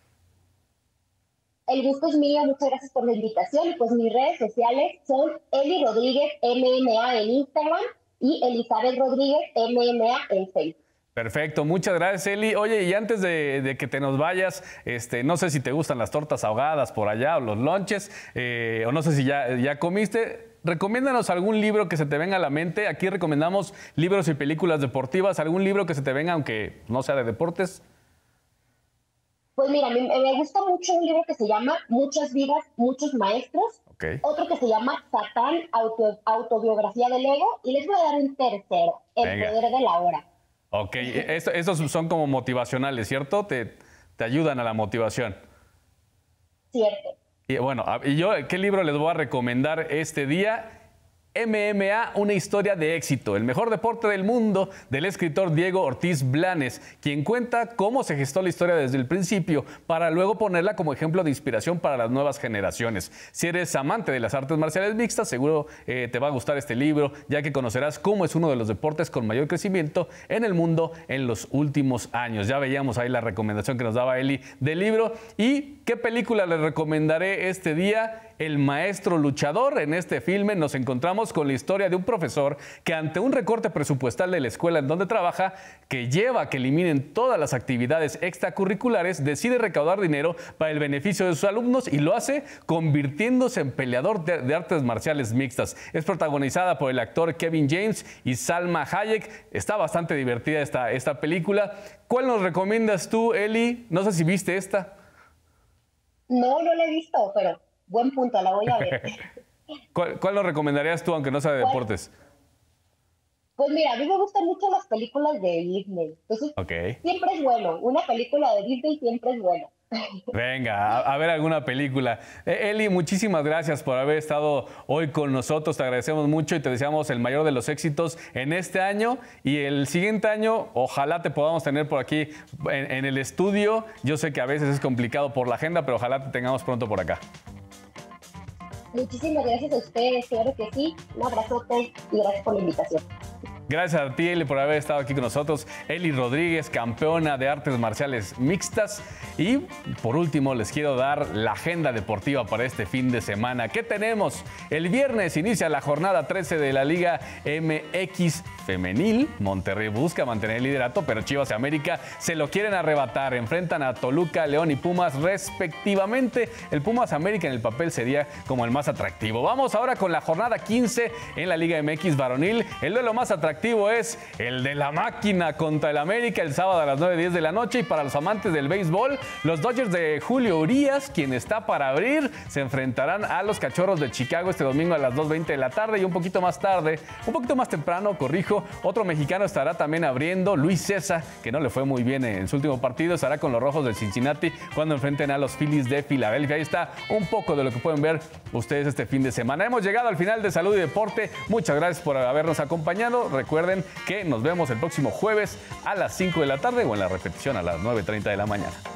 El gusto es mío, muchas gracias por la invitación. Y pues mis redes sociales son Eli Rodríguez MMA en Instagram y Elizabeth Rodríguez MMA en Facebook. Perfecto, muchas gracias, Eli. Oye, y antes de que te nos vayas, no sé si te gustan las tortas ahogadas por allá o los lonches, o no sé si ya comiste. Recomiéndanos algún libro que se te venga a la mente. Aquí recomendamos libros y películas deportivas. ¿Algún libro que se te venga, aunque no sea de deportes? Pues mira, me gusta mucho un libro que se llama Muchas vidas, muchos maestros. Okay. Otro que se llama Satán, autobiografía del ego. Y les voy a dar un tercero, El poder de la hora. Ok, estos son como motivacionales, ¿cierto? Te ayudan a la motivación. Cierto. Y bueno, ¿qué libro les voy a recomendar este día? MMA, una historia de éxito, el mejor deporte del mundo, del escritor Diego Ortiz Blanes, quien cuenta cómo se gestó la historia desde el principio para luego ponerla como ejemplo de inspiración para las nuevas generaciones. Si eres amante de las artes marciales mixtas, seguro te va a gustar este libro, ya que conocerás cómo es uno de los deportes con mayor crecimiento en el mundo en los últimos años. Ya veíamos ahí la recomendación que nos daba Eli del libro. ¿Y qué película les recomendaré este día? El maestro luchador. En este filme nos encontramos con la historia de un profesor que ante un recorte presupuestal de la escuela en donde trabaja, que lleva a que eliminen todas las actividades extracurriculares, decide recaudar dinero para el beneficio de sus alumnos y lo hace convirtiéndose en peleador de artes marciales mixtas. Es protagonizada por el actor Kevin James y Salma Hayek. Está bastante divertida esta película. ¿Cuál nos recomiendas tú, Eli? No sé si viste esta. No la he visto, pero buen punto, la voy a ver. ¿Cuál nos recomendarías tú, aunque no sea de deportes? Pues mira, a mí me gustan mucho las películas de Disney. Entonces, siempre es bueno. Una película de Disney siempre es buena. Venga, a ver alguna película. Eli, muchísimas gracias por haber estado hoy con nosotros. Te agradecemos mucho y te deseamos el mayor de los éxitos en este año. Y el siguiente año, ojalá te podamos tener por aquí en el estudio. Yo sé que a veces es complicado por la agenda, pero ojalá te tengamos pronto por acá. Muchísimas gracias a ustedes, claro que sí. Un abrazote y gracias por la invitación. Gracias a ti, Eli, por haber estado aquí con nosotros. Eli Rodríguez, campeona de artes marciales mixtas. Y por último, les quiero dar la agenda deportiva para este fin de semana. ¿Qué tenemos? El viernes inicia la jornada 13 de la Liga MX Femenil. Monterrey busca mantener el liderato, pero Chivas y América se lo quieren arrebatar. Enfrentan a Toluca, León y Pumas respectivamente. El Pumas América en el papel sería como el más atractivo. Vamos ahora con la jornada 15 en la Liga MX varonil. El duelo más atractivo es el de la máquina contra el América el sábado a las 9:10 de la noche. Y para los amantes del béisbol, los Dodgers de Julio Urías, quien está para abrir, se enfrentarán a los Cachorros de Chicago este domingo a las 2:20 de la tarde. Y un poquito más tarde, un poquito más temprano, corrijo, otro mexicano estará también abriendo. Luis César, que no le fue muy bien en su último partido, estará con los Rojos del Cincinnati cuando enfrenten a los Phillies de Filadelfia. Ahí está un poco de lo que pueden ver ustedes este fin de semana. Hemos llegado al final de Salud y Deporte. Muchas gracias por habernos acompañado. Recuerden que nos vemos el próximo jueves a las 5 de la tarde o en la repetición a las 9:30 de la mañana.